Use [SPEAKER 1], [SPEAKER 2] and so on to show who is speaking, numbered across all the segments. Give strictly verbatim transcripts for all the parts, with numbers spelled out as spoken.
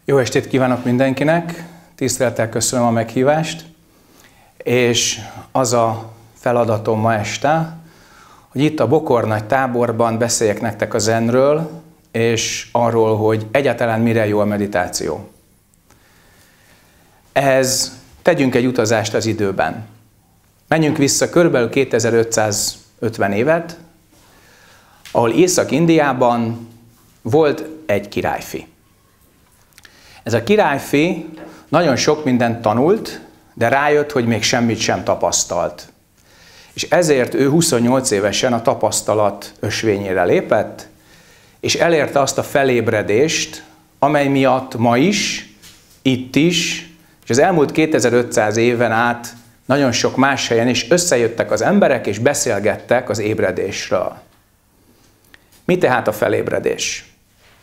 [SPEAKER 1] Jó estét kívánok mindenkinek, tisztelettel köszönöm a meghívást, és az a feladatom ma este, hogy itt a Bokornagy táborban beszéljek nektek a zenről, és arról, hogy egyáltalán mire jó a meditáció. Ehhez tegyünk egy utazást az időben. Menjünk vissza körülbelül kétezer-ötszázötven évet, ahol Észak-Indiában volt egy királyfi. Ez a királyfi nagyon sok mindent tanult, de rájött, hogy még semmit sem tapasztalt. És ezért ő huszonnyolc évesen a tapasztalat ösvényére lépett, és elérte azt a felébredést, amely miatt ma is, itt is, és az elmúlt kétezer-ötszáz éven át nagyon sok más helyen is összejöttek az emberek, és beszélgettek az ébredésről. Mi tehát a felébredés?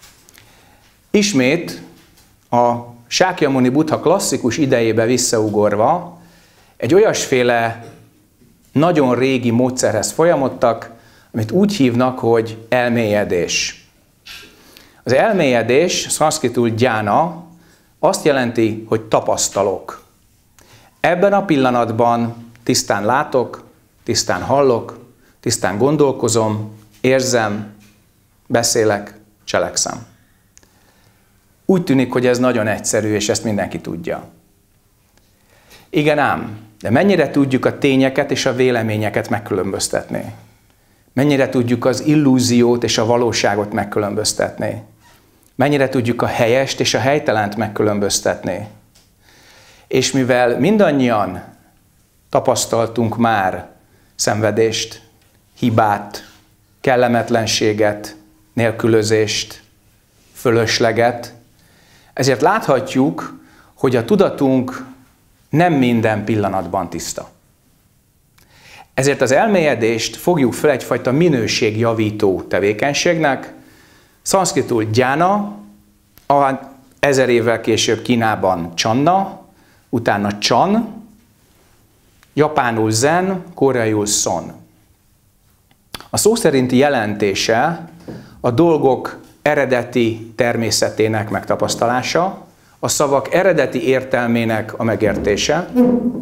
[SPEAKER 1] Ismét a Sákyamuni Buddha klasszikus idejébe visszaugorva egy olyasféle nagyon régi módszerhez folyamodtak, amit úgy hívnak, hogy elmélyedés. Az elmélyedés, szanszkritul gyána, azt jelenti, hogy tapasztalok. Ebben a pillanatban tisztán látok, tisztán hallok, tisztán gondolkozom, érzem, beszélek, cselekszem. Úgy tűnik, hogy ez nagyon egyszerű, és ezt mindenki tudja. Igen ám, de mennyire tudjuk a tényeket és a véleményeket megkülönböztetni? Mennyire tudjuk az illúziót és a valóságot megkülönböztetni? Mennyire tudjuk a helyest és a helytelent megkülönböztetni? És mivel mindannyian tapasztaltunk már szenvedést, hibát, kellemetlenséget, nélkülözést, fölösleget, ezért láthatjuk, hogy a tudatunk nem minden pillanatban tiszta. Ezért az elmélyedést fogjuk fel egyfajta minőségjavító tevékenységnek, szanszkritul gyána, ezer évvel később Kínában csanna, utána csan, japánul zen, koreaiul szon. A szó szerinti jelentése a dolgok eredeti természetének megtapasztalása, a szavak eredeti értelmének a megértése,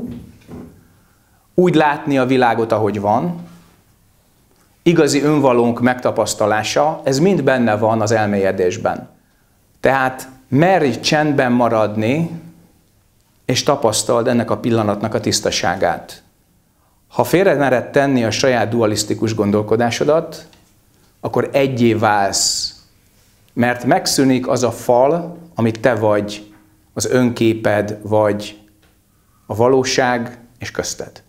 [SPEAKER 1] úgy látni a világot, ahogy van, igazi önvalónk megtapasztalása, ez mind benne van az elmélyedésben. Tehát merj csendben maradni, és tapasztald ennek a pillanatnak a tisztaságát. Ha félre mered tenni a saját dualisztikus gondolkodásodat, akkor egyé válsz, mert megszűnik az a fal, amit te vagy, az önképed, vagy a valóság és közted.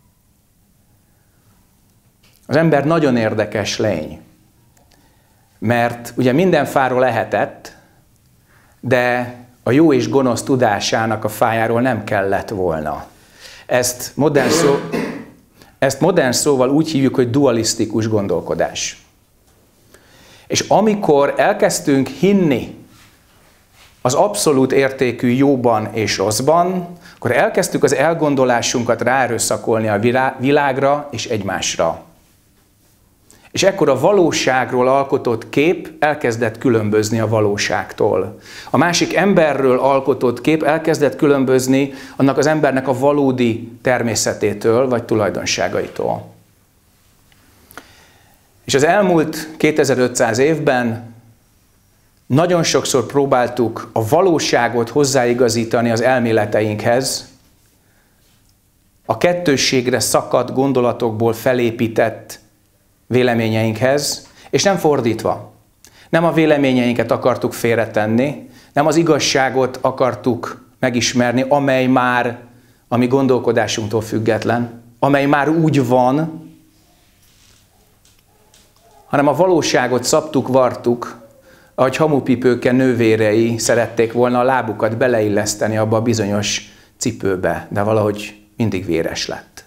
[SPEAKER 1] Az ember nagyon érdekes lény, mert ugye minden fáról lehetett, de a jó és gonosz tudásának a fájáról nem kellett volna. Ezt modern, szó, ezt modern szóval úgy hívjuk, hogy dualisztikus gondolkodás. És amikor elkezdtünk hinni az abszolút értékű jóban és rosszban, akkor elkezdtük az elgondolásunkat ráerőszakolni a világra és egymásra. És ekkor a valóságról alkotott kép elkezdett különbözni a valóságtól. A másik emberről alkotott kép elkezdett különbözni annak az embernek a valódi természetétől vagy tulajdonságaitól. És az elmúlt kétezer-ötszáz évben nagyon sokszor próbáltuk a valóságot hozzáigazítani az elméleteinkhez, a kettősségre szakadt gondolatokból felépített véleményeinkhez, és nem fordítva. Nem a véleményeinket akartuk félretenni, nem az igazságot akartuk megismerni, amely már a mi gondolkodásunktól független, amely már úgy van, hanem a valóságot szabtuk, vartuk, ahogy hamupipőke nővérei szerették volna a lábukat beleilleszteni abba a bizonyos cipőbe, de valahogy mindig véres lett.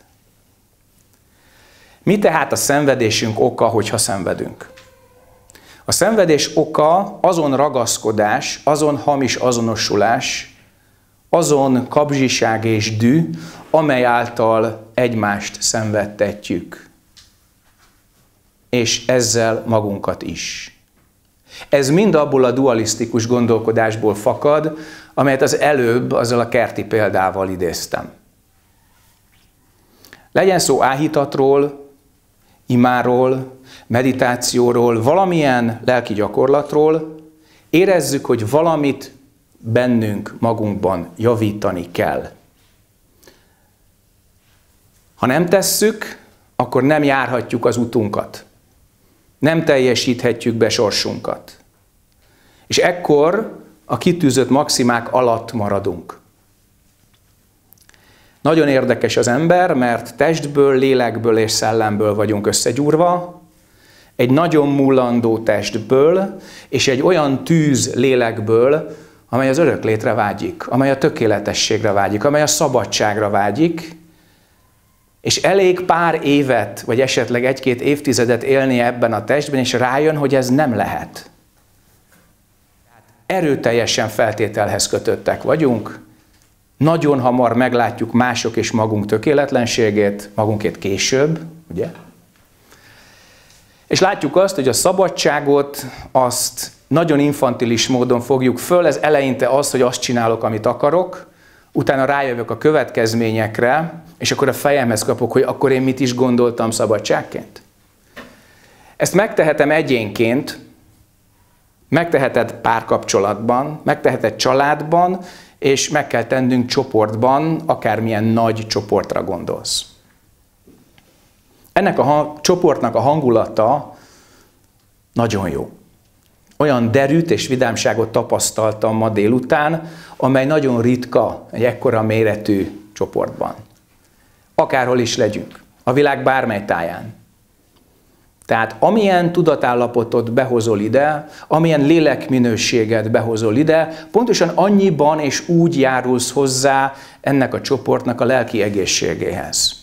[SPEAKER 1] Mi tehát a szenvedésünk oka, hogyha szenvedünk? A szenvedés oka azon ragaszkodás, azon hamis azonosulás, azon kapzsiság és dű, amely által egymást szenvedtetjük. És ezzel magunkat is. Ez mind abból a dualisztikus gondolkodásból fakad, amelyet az előbb azzal a kerti példával idéztem. Legyen szó áhítatról, imáról, meditációról, valamilyen lelki gyakorlatról, érezzük, hogy valamit bennünk, magunkban javítani kell. Ha nem tesszük, akkor nem járhatjuk az utunkat. Nem teljesíthetjük be sorsunkat. És ekkor a kitűzött maximák alatt maradunk. Nagyon érdekes az ember, mert testből, lélekből és szellemből vagyunk összegyúrva, egy nagyon mullandó testből, és egy olyan tűz lélekből, amely az öröklétre vágyik, amely a tökéletességre vágyik, amely a szabadságra vágyik, és elég pár évet, vagy esetleg egy-két évtizedet élnie ebben a testben, és rájön, hogy ez nem lehet. Erőteljesen feltételhez kötöttek vagyunk, nagyon hamar meglátjuk mások és magunk tökéletlenségét, magunkét később, ugye? És látjuk azt, hogy a szabadságot azt nagyon infantilis módon fogjuk föl, ez eleinte az, hogy azt csinálok, amit akarok, utána rájövök a következményekre, és akkor a fejemhez kapok, hogy akkor én mit is gondoltam szabadságként. Ezt megtehetem egyénként, megteheted párkapcsolatban, megteheted családban, és meg kell tennünk csoportban, akármilyen nagy csoportra gondolsz. Ennek a ha- csoportnak a hangulata nagyon jó. Olyan derűt és vidámságot tapasztaltam ma délután, amely nagyon ritka egy ekkora méretű csoportban. Akárhol is legyünk, a világ bármely táján. Tehát amilyen tudatállapotot behozol ide, amilyen lélekminőséget behozol ide, pontosan annyiban és úgy járulsz hozzá ennek a csoportnak a lelki egészségéhez.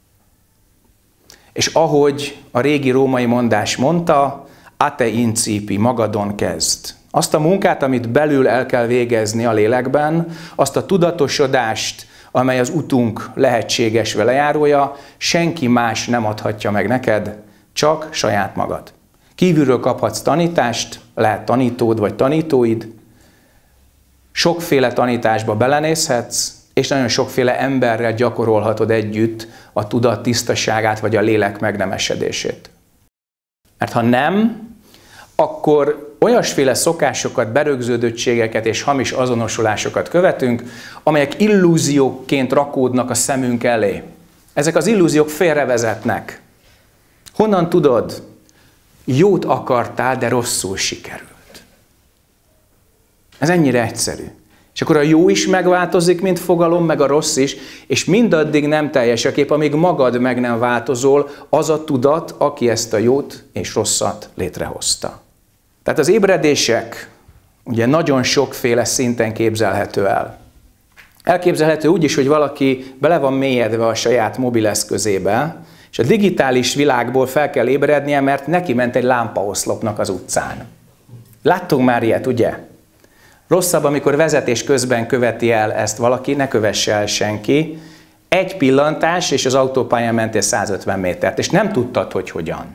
[SPEAKER 1] És ahogy a régi római mondás mondta, a te incipi, magadon kezd. Azt a munkát, amit belül el kell végezni a lélekben, azt a tudatosodást, amely az utunk lehetséges velejárója, senki más nem adhatja meg neked, csak saját magad. Kívülről kaphatsz tanítást, lehet tanítód vagy tanítóid, sokféle tanításba belenézhetsz, és nagyon sokféle emberrel gyakorolhatod együtt a tudat tisztaságát vagy a lélek megnemesedését. Mert ha nem, akkor olyasféle szokásokat, berögződöttségeket és hamis azonosulásokat követünk, amelyek illúzióként rakódnak a szemünk elé. Ezek az illúziók félrevezetnek. Honnan tudod? Jót akartál, de rosszul sikerült. Ez ennyire egyszerű. És akkor a jó is megváltozik, mint fogalom, meg a rossz is, és mindaddig nem teljes a kép, amíg magad meg nem változol, az a tudat, aki ezt a jót és rosszat létrehozta. Tehát az ébredések ugye nagyon sokféle szinten képzelhető el. Elképzelhető úgy is, hogy valaki bele van mélyedve a saját mobileszközébe, és a digitális világból fel kell ébrednie, mert neki ment egy lámpaoszlopnak az utcán. Láttunk már ilyet, ugye? Rosszabb, amikor vezetés közben követi el ezt valaki, ne kövesse el senki. Egy pillantás, és az autópályán mentél százötven métert, és nem tudtad, hogy hogyan.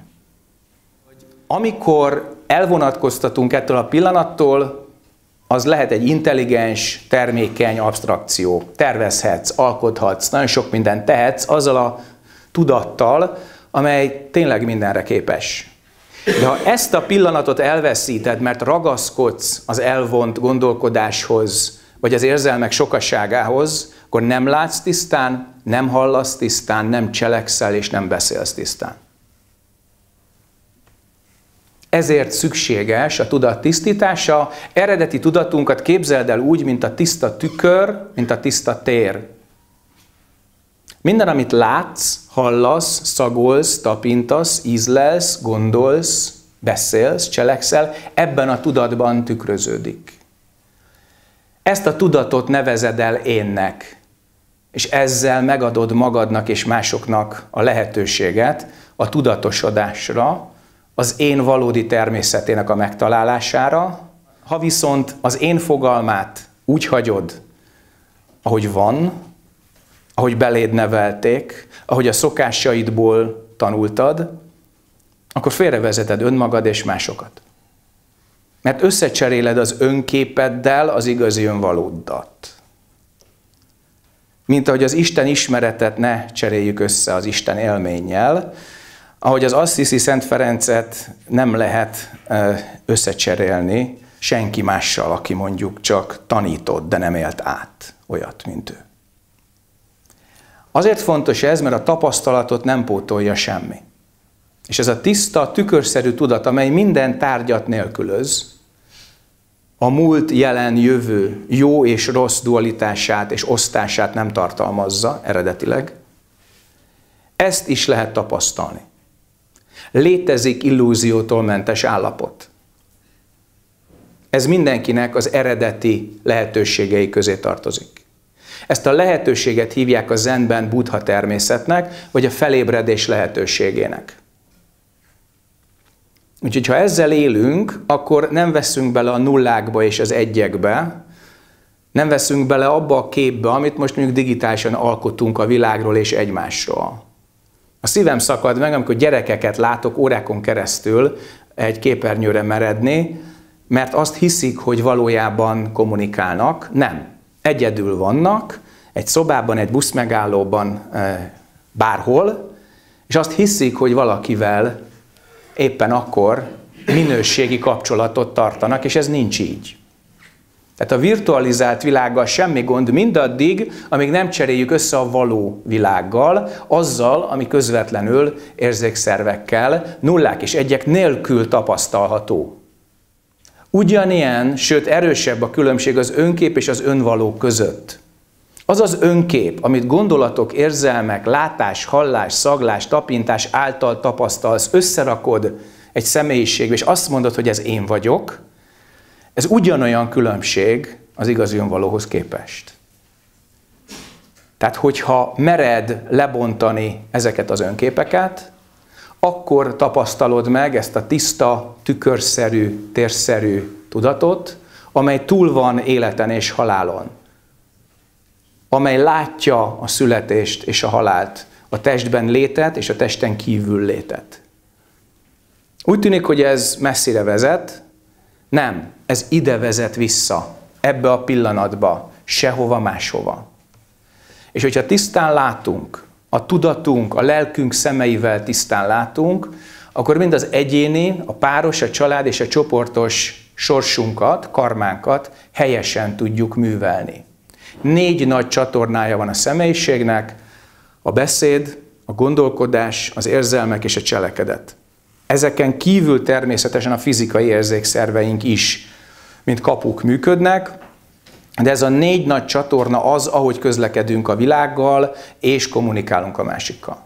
[SPEAKER 1] Amikor elvonatkoztatunk ettől a pillanattól, az lehet egy intelligens, termékeny abstrakció. Tervezhetsz, alkothatsz, nagyon sok mindent tehetsz azzal a tudattal, amely tényleg mindenre képes. De ha ezt a pillanatot elveszíted, mert ragaszkodsz az elvont gondolkodáshoz, vagy az érzelmek sokaságához, akkor nem látsz tisztán, nem hallasz tisztán, nem cselekszel és nem beszélsz tisztán. Ezért szükséges a tudat tisztítása. Eredeti tudatunkat képzeld el úgy, mint a tiszta tükör, mint a tiszta tér. Minden, amit látsz, hallasz, szagolsz, tapintasz, ízlelsz, gondolsz, beszélsz, cselekszel, ebben a tudatban tükröződik. Ezt a tudatot nevezed el énnek, és ezzel megadod magadnak és másoknak a lehetőséget a tudatosodásra, az én valódi természetének a megtalálására. Ha viszont az én fogalmát úgy hagyod, ahogy van, ahogy beléd nevelték, ahogy a szokásaidból tanultad, akkor félrevezeted önmagad és másokat. Mert összecseréled az önképeddel az igazi önvalódat. Mint ahogy az Isten ismeretet ne cseréljük össze az Isten élménnyel, ahogy az Assisi Szent Ferencet nem lehet összecserélni senki mással, aki mondjuk csak tanított, de nem élt át olyat, mint ő. Azért fontos ez, mert a tapasztalatot nem pótolja semmi. És ez a tiszta, tükörszerű tudat, amely minden tárgyat nélkülöz, a múlt, jelen, jövő, jó és rossz dualitását és osztását nem tartalmazza eredetileg, ezt is lehet tapasztalni. Létezik illúziótól mentes állapot. Ez mindenkinek az eredeti lehetőségei közé tartozik. Ezt a lehetőséget hívják a zenben Buddha természetnek, vagy a felébredés lehetőségének. Úgyhogy ha ezzel élünk, akkor nem veszünk bele a nullákba és az egyekbe, nem veszünk bele abba a képbe, amit most mondjuk digitálisan alkotunk a világról és egymásról. A szívem szakad meg, amikor gyerekeket látok órákon keresztül egy képernyőre meredni, mert azt hiszik, hogy valójában kommunikálnak. Nem. Egyedül vannak, egy szobában, egy buszmegállóban, bárhol, és azt hiszik, hogy valakivel éppen akkor minőségi kapcsolatot tartanak, és ez nincs így. Tehát a virtualizált világgal semmi gond mindaddig, amíg nem cseréljük össze a való világgal, azzal, ami közvetlenül érzékszervekkel, nullák és egyek nélkül tapasztalható. Ugyanilyen, sőt erősebb a különbség az önkép és az önvaló között. Az az önkép, amit gondolatok, érzelmek, látás, hallás, szaglás, tapintás által tapasztalsz, összerakod egy személyiségbe, és azt mondod, hogy ez én vagyok, ez ugyanolyan különbség az igazi önvalóhoz képest. Tehát, hogyha mered lebontani ezeket az önképeket, akkor tapasztalod meg ezt a tiszta, tükörszerű, térszerű tudatot, amely túl van életen és halálon. Amely látja a születést és a halált, a testben létet és a testen kívül létet. Úgy tűnik, hogy ez messzire vezet. Nem, ez ide vezet vissza, ebbe a pillanatba, sehova máshova. És hogyha tisztán látunk, a tudatunk, a lelkünk szemeivel tisztán látunk, akkor mind az egyéni, a páros, a család és a csoportos sorsunkat, karmánkat helyesen tudjuk művelni. Négy nagy csatornája van a személyiségnek, a beszéd, a gondolkodás, az érzelmek és a cselekedet. Ezeken kívül természetesen a fizikai érzékszerveink is, mint kapuk működnek, de ez a négy nagy csatorna az, ahogy közlekedünk a világgal, és kommunikálunk a másikkal.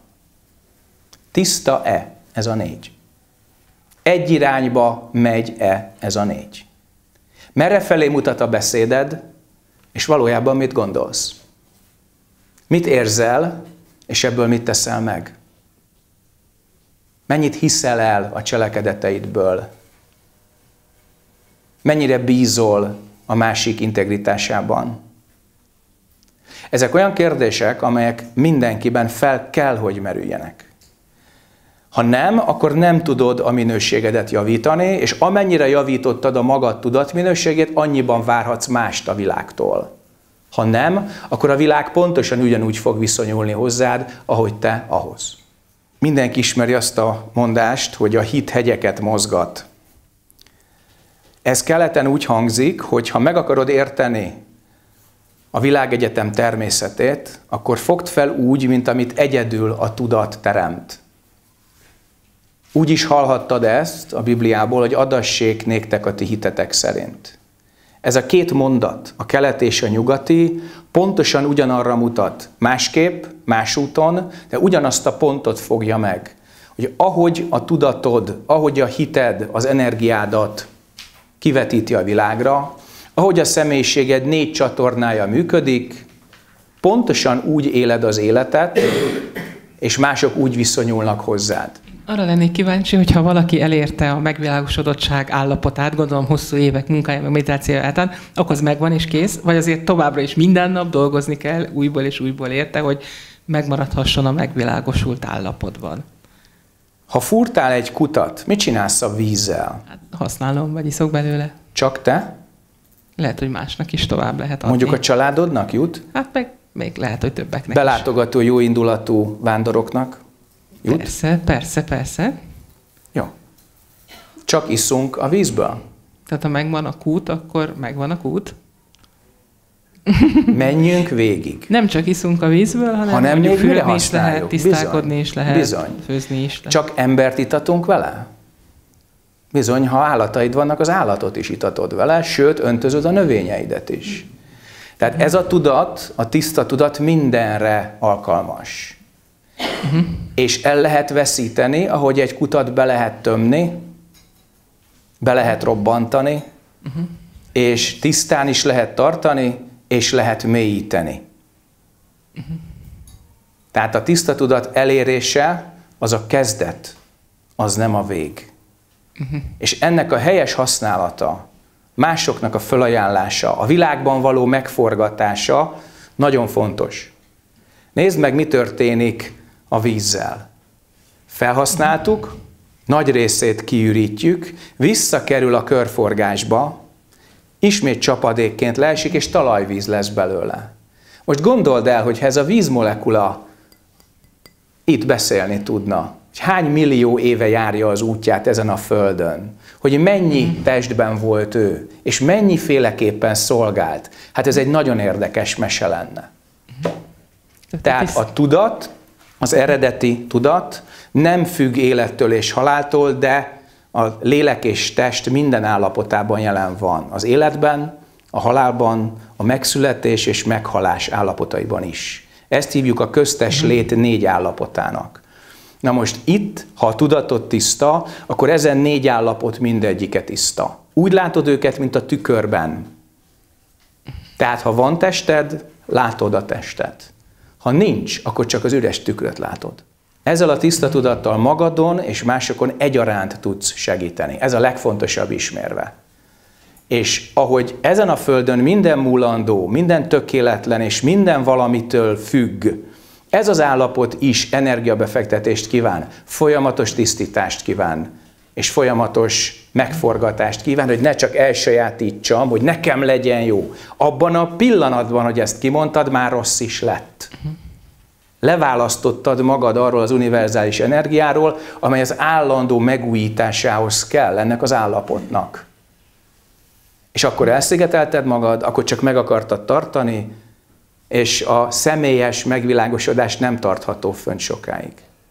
[SPEAKER 1] Tiszta-e ez a négy? Egy irányba megy-e ez a négy? Merre felé mutat a beszéded, és valójában mit gondolsz? Mit érzel, és ebből mit teszel meg? Mennyit hiszel el a cselekedeteidből? Mennyire bízol a másik integritásában? Ezek olyan kérdések, amelyek mindenkiben fel kell, hogy merüljenek. Ha nem, akkor nem tudod a minőségedet javítani, és amennyire javítottad a magad tudatminőségét, annyiban várhatsz mást a világtól. Ha nem, akkor a világ pontosan ugyanúgy fog viszonyulni hozzád, ahogy te ahhoz. Mindenki ismeri azt a mondást, hogy a hit hegyeket mozgat. Ez keleten úgy hangzik, hogy ha meg akarod érteni a világegyetem természetét, akkor fogd fel úgy, mint amit egyedül a tudat teremt. Úgy is hallhattad ezt a Bibliából, hogy adassék néktek a ti hitetek szerint. Ez a két mondat, a kelet és a nyugati, pontosan ugyanarra mutat. Másképp, más úton, de ugyanazt a pontot fogja meg. Hogy ahogy a tudatod, ahogy a hited, az energiádat kivetíti a világra, ahogy a személyiséged négy csatornája működik, pontosan úgy éled az életet, és mások úgy viszonyulnak hozzád.
[SPEAKER 2] Arra lennék kíváncsi, hogyha valaki elérte a megvilágosodottság állapotát, gondolom hosszú évek munkája, meg meditációja által, akkor az megvan és kész, vagy azért továbbra is minden nap dolgozni kell újból és újból érte, hogy megmaradhasson a megvilágosult állapotban?
[SPEAKER 1] Ha fúrtál egy kutat, mit csinálsz a vízzel?
[SPEAKER 2] Hát használom, vagy iszok belőle.
[SPEAKER 1] Csak te?
[SPEAKER 2] Lehet, hogy másnak is tovább lehet adni.
[SPEAKER 1] Mondjuk a családodnak jut?
[SPEAKER 2] Hát meg még lehet, hogy többeknek
[SPEAKER 1] Belátogató, jóindulatú vándoroknak jut?
[SPEAKER 2] Persze, persze, persze.
[SPEAKER 1] Jó. Csak iszunk a vízből?
[SPEAKER 2] Tehát ha megvan a kút, akkor megvan a kút.
[SPEAKER 1] Menjünk végig.
[SPEAKER 2] Nem csak iszunk a vízből, hanem,
[SPEAKER 1] hanem még mire
[SPEAKER 2] fürödni is lehet,
[SPEAKER 1] használjuk.
[SPEAKER 2] tisztálkodni
[SPEAKER 1] Bizony.
[SPEAKER 2] is lehet,
[SPEAKER 1] Bizony.
[SPEAKER 2] főzni is lehet.
[SPEAKER 1] Csak embert itatunk vele? Bizony, ha állataid vannak, az állatot is itatod vele, sőt, öntözöd a növényeidet is. Tehát ez a tudat, a tiszta tudat mindenre alkalmas. Uh-huh. És el lehet veszíteni, ahogy egy kutat be lehet tömni, be lehet robbantani, uh-huh. és tisztán is lehet tartani, és lehet mélyíteni. Uh-huh. Tehát a tiszta tudat elérése az a kezdet, az nem a vég. Uh-huh. És ennek a helyes használata, másoknak a fölajánlása, a világban való megforgatása nagyon fontos. Nézd meg, mi történik a vízzel. Felhasználtuk, nagy részét kiürítjük, visszakerül a körforgásba, ismét csapadékként leesik, és talajvíz lesz belőle. Most gondold el, hogy ha ez a vízmolekula itt beszélni tudna, hogy hány millió éve járja az útját ezen a földön, hogy mennyi testben volt ő, és mennyiféleképpen szolgált. Hát ez egy nagyon érdekes mese lenne. Tehát a tudat, az eredeti tudat nem függ élettől és haláltól, de a lélek és test minden állapotában jelen van. Az életben, a halálban, a megszületés és meghalás állapotaiban is. Ezt hívjuk a köztes lét négy állapotának. Na most itt, ha a tudatod tiszta, akkor ezen négy állapot mindegyike tiszta. Úgy látod őket, mint a tükörben. Tehát, ha van tested, látod a testet. Ha nincs, akkor csak az üres tükröt látod. Ezzel a tiszta tudattal magadon és másokon egyaránt tudsz segíteni. Ez a legfontosabb ismérve. És ahogy ezen a földön minden múlandó, minden tökéletlen és minden valamitől függ, ez az állapot is energiabefektetést kíván, folyamatos tisztítást kíván, és folyamatos megforgatást kíván, hogy ne csak elsajátítsam, hogy nekem legyen jó. Abban a pillanatban, hogy ezt kimondtad, már rossz is lett. Leválasztottad magad arról az univerzális energiáról, amely az állandó megújításához kell ennek az állapotnak. És akkor elszigetelted magad, akkor csak meg akartad tartani, és a személyes megvilágosodás nem tartható fönn sokáig.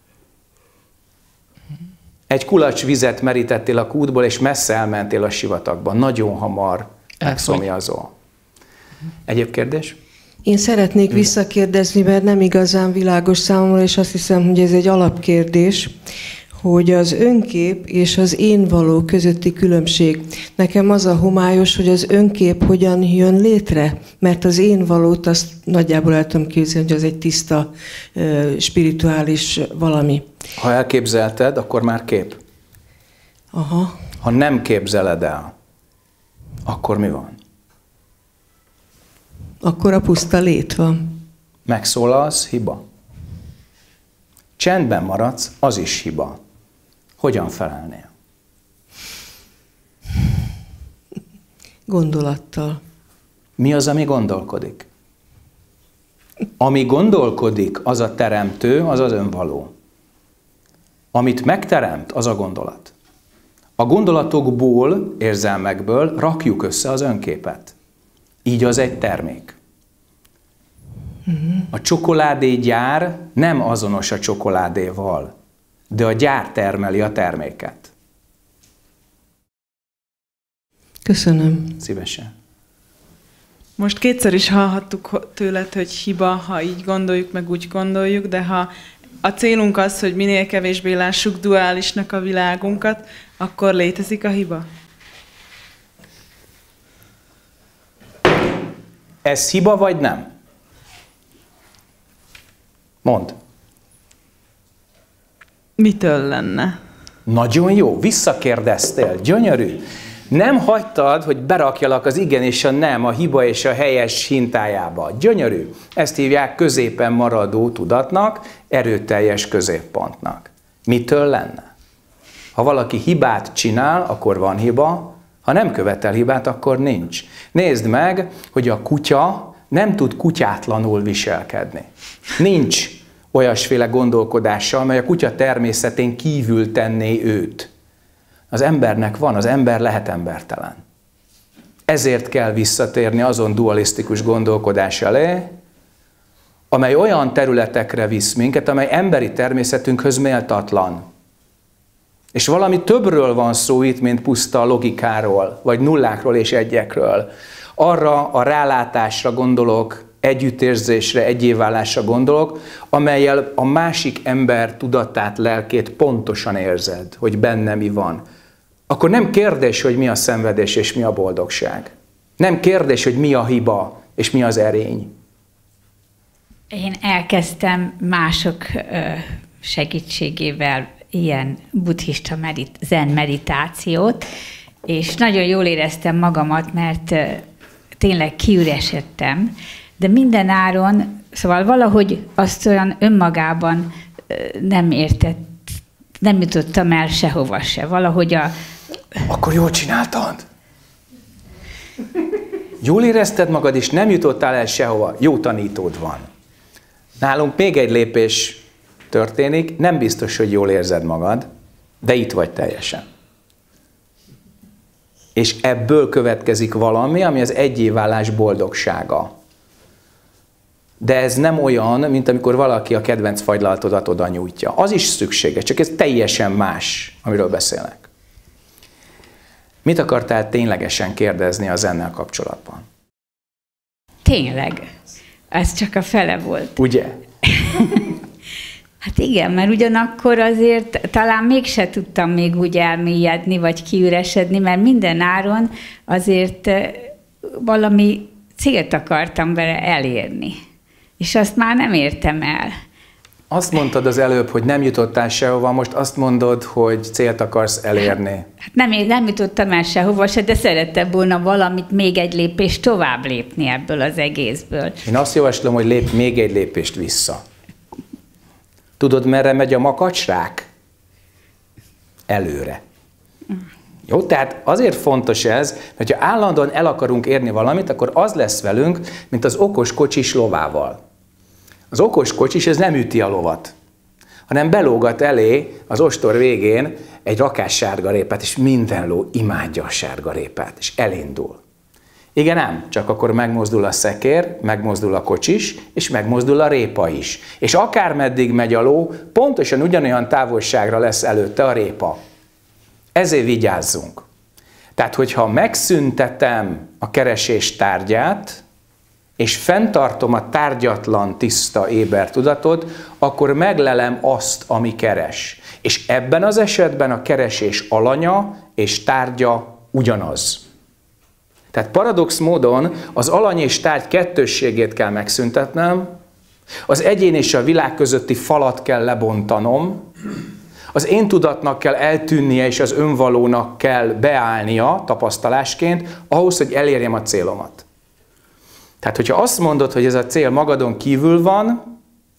[SPEAKER 1] Egy kulacs vizet merítettél a kútból, és messze elmentél a sivatagba. Nagyon hamar megszomjazol. Egyéb kérdés?
[SPEAKER 3] Én szeretnék visszakérdezni, mert nem igazán világos számomra, és azt hiszem, hogy ez egy alapkérdés, hogy az önkép és az én való közötti különbség. Nekem az a homályos, hogy az önkép hogyan jön létre, mert az én valót azt nagyjából el tudom képzelni, hogy az egy tiszta, spirituális valami.
[SPEAKER 1] Ha elképzelted, akkor már kép.
[SPEAKER 3] Aha.
[SPEAKER 1] Ha nem képzeled el, akkor mi van?
[SPEAKER 3] Akkor a puszta lét van.
[SPEAKER 1] Megszólalsz, hiba. Csendben maradsz, az is hiba. Hogyan felelnél?
[SPEAKER 3] Gondolattal.
[SPEAKER 1] Mi az, ami gondolkodik? Ami gondolkodik, az a teremtő, az az önvaló. Amit megteremt, az a gondolat. A gondolatokból, érzelmekből rakjuk össze az önképet. Így az egy termék. A csokoládégyár nem azonos a csokoládéval, de a gyár termeli a terméket.
[SPEAKER 3] Köszönöm.
[SPEAKER 1] Szívesen.
[SPEAKER 4] Most kétszer is hallhattuk tőled, hogy hiba, ha így gondoljuk, meg úgy gondoljuk, de ha a célunk az, hogy minél kevésbé lássuk duálisnak a világunkat, akkor létezik a hiba?
[SPEAKER 1] Ez hiba vagy nem? Mondd.
[SPEAKER 4] Mitől lenne?
[SPEAKER 1] Nagyon jó, visszakérdeztél, gyönyörű. Nem hagytad, hogy berakjalak az igen és a nem, a hiba és a helyes hintájába. Gyönyörű. Ezt hívják középen maradó tudatnak, erőteljes középpontnak. Mitől lenne? Ha valaki hibát csinál, akkor van hiba, ha nem követel hibát, akkor nincs. Nézd meg, hogy a kutya nem tud kutyátlanul viselkedni. Nincs olyasféle gondolkodással, mely a kutya természetén kívül tenné őt. Az embernek van, az ember lehet embertelen. Ezért kell visszatérni azon dualisztikus gondolkodás elé, amely olyan területekre visz minket, amely emberi természetünkhöz méltatlan. És valami többről van szó itt, mint puszta logikáról, vagy nullákról és egyekről. Arra a rálátásra gondolok, együttérzésre, egyéválásra gondolok, amellyel a másik ember tudatát, lelkét pontosan érzed, hogy benne mi van. Akkor nem kérdés, hogy mi a szenvedés és mi a boldogság. Nem kérdés, hogy mi a hiba és mi az erény.
[SPEAKER 5] Én elkezdtem mások segítségével ilyen buddhista medit- zen meditációt, és nagyon jól éreztem magamat, mert tényleg kiüresedtem, de minden áron, szóval valahogy azt olyan önmagában nem értett, nem jutottam el sehova se. Valahogy a...
[SPEAKER 1] Akkor jól csináltad. Jól érezted magad, és nem jutottál el sehova. Jó tanítód van. Nálunk még egy lépés történik, nem biztos, hogy jól érzed magad, de itt vagy teljesen. És ebből következik valami, ami az egyéválás boldogsága. De ez nem olyan, mint amikor valaki a kedvenc fagylatodat oda nyújtja. Az is szükséges, csak ez teljesen más, amiről beszélek. Mit akartál ténylegesen kérdezni a zennel kapcsolatban?
[SPEAKER 5] Tényleg. Ez csak a fele volt.
[SPEAKER 1] Ugye?
[SPEAKER 5] Hát igen, mert ugyanakkor azért talán mégse tudtam még úgy elmélyedni, vagy kiüresedni, mert minden áron azért valami célt akartam vele elérni. És azt már nem értem el.
[SPEAKER 1] Azt mondtad az előbb, hogy nem jutottál sehova, most azt mondod, hogy célt akarsz elérni.
[SPEAKER 5] Hát nem, nem jutottam el sehova se, de szerettem volna valamit, még egy lépést tovább lépni ebből az egészből.
[SPEAKER 1] Én azt javaslom, hogy lép még egy lépést vissza. Tudod, merre megy a makacsrák? Előre. Jó, tehát azért fontos ez, hogy ha állandóan el akarunk érni valamit, akkor az lesz velünk, mint az okos kocsis lovával. Az okos kocsis, ez nem üti a lovat, hanem belógat elé az ostor végén egy rakás sárgarépát, és minden ló imádja a sárgarépát, és elindul. Igen ám, csak akkor megmozdul a szekér, megmozdul a kocsis, és megmozdul a répa is. És akármeddig megy a ló, pontosan ugyanolyan távolságra lesz előtte a répa. Ezért vigyázzunk. Tehát, hogyha megszüntetem a keresés tárgyát, és fenntartom a tárgyatlan, tiszta éber tudatot, akkor meglelem azt, ami keres. És ebben az esetben a keresés alanya és tárgya ugyanaz. Tehát paradox módon az alany és tárgy kettősségét kell megszüntetnem, az egyén és a világ közötti falat kell lebontanom, az én tudatnak kell eltűnnie, és az önvalónak kell beállnia tapasztalásként, ahhoz, hogy elérjem a célomat. Tehát, hogyha azt mondod, hogy ez a cél magadon kívül van,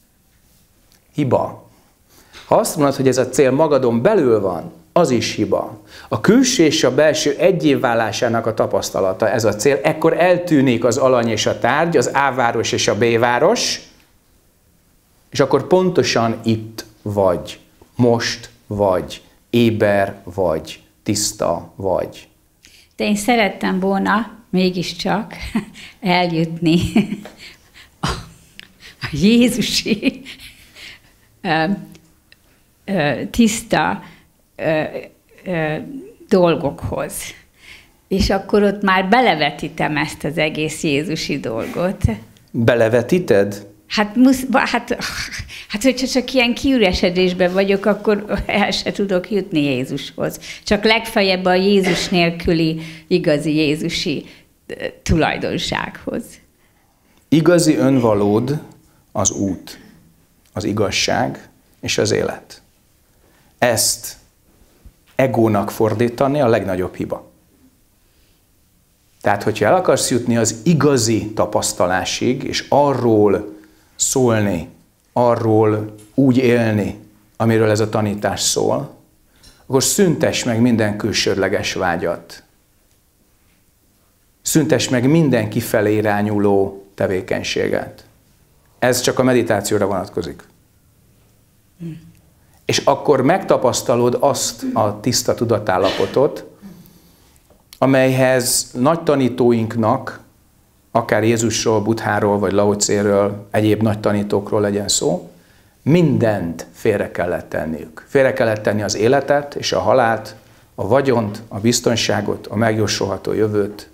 [SPEAKER 1] hiba. Ha azt mondod, hogy ez a cél magadon belül van, az is hiba. A külső és a belső egyévválásának a tapasztalata ez a cél, ekkor eltűnik az alany és a tárgy, az A-város és a B-város, és akkor pontosan itt vagy, most vagy, éber vagy, tiszta vagy.
[SPEAKER 5] De én szerettem volna mégiscsak eljutni a, a jézusi ö, ö, tiszta ö, ö, dolgokhoz. És akkor ott már belevetítem ezt az egész jézusi dolgot.
[SPEAKER 1] Belevetíted?
[SPEAKER 5] Hát, musz, hát, hát, hogyha csak ilyen kiüresedésben vagyok, akkor el se tudok jutni Jézushoz. Csak legfeljebb a Jézus nélküli igazi jézusi tulajdonsághoz.
[SPEAKER 1] Igazi önvalód az út, az igazság és az élet. Ezt egónak fordítani a legnagyobb hiba. Tehát, hogyha el akarsz jutni az igazi tapasztalásig, és arról szólni, arról úgy élni, amiről ez a tanítás szól, akkor szüntess meg minden külsődleges vágyat. Szüntess meg minden kifelé irányuló tevékenységet. Ez csak a meditációra vonatkozik. És akkor megtapasztalod azt a tiszta tudatállapotot, amelyhez nagy tanítóinknak, akár Jézusról, Buddháról, vagy Lao-céről, egyéb nagy tanítókról legyen szó, mindent félre kellett tenniük. Félre kellett tenni az életet és a halált, a vagyont, a biztonságot, a megjósolható jövőt.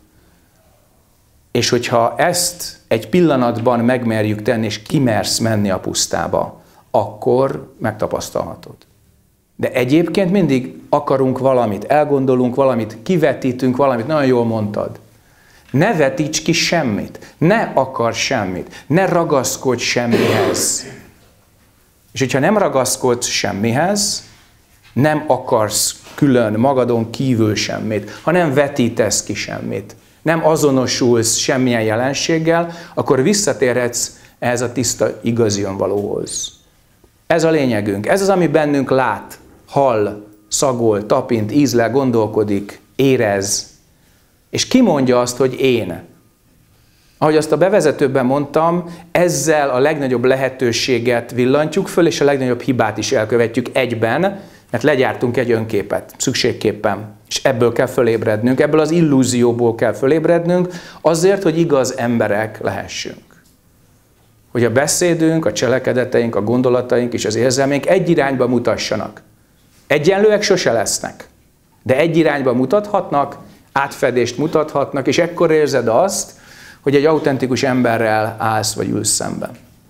[SPEAKER 1] És hogyha ezt egy pillanatban megmerjük tenni, és kimersz menni a pusztába, akkor megtapasztalhatod. De egyébként mindig akarunk valamit, elgondolunk valamit, kivetítünk valamit, nagyon jól mondtad. Ne vetíts ki semmit, ne akar semmit, ne ragaszkodj semmihez. És hogyha nem ragaszkodsz semmihez, nem akarsz külön magadon kívül semmit, ha nem vetítesz ki semmit, nem azonosulsz semmilyen jelenséggel, akkor visszatérhetsz ehhez a tiszta, igazi önvalóhoz. Ez a lényegünk. Ez az, ami bennünk lát, hall, szagol, tapint, ízlel, gondolkodik, érez. És ki mondja azt, hogy én? Ahogy azt a bevezetőben mondtam, ezzel a legnagyobb lehetőséget villantjuk föl, és a legnagyobb hibát is elkövetjük egyben, mert legyártunk egy önképet, szükségképpen. És ebből kell fölébrednünk, ebből az illúzióból kell fölébrednünk, azért, hogy igaz emberek lehessünk. Hogy a beszédünk, a cselekedeteink, a gondolataink és az érzelmeink egy irányba mutassanak. Egyenlőek sose lesznek, de egy irányba mutathatnak, átfedést mutathatnak, és ekkor érzed azt, hogy egy autentikus emberrel állsz vagy ülsz szemben.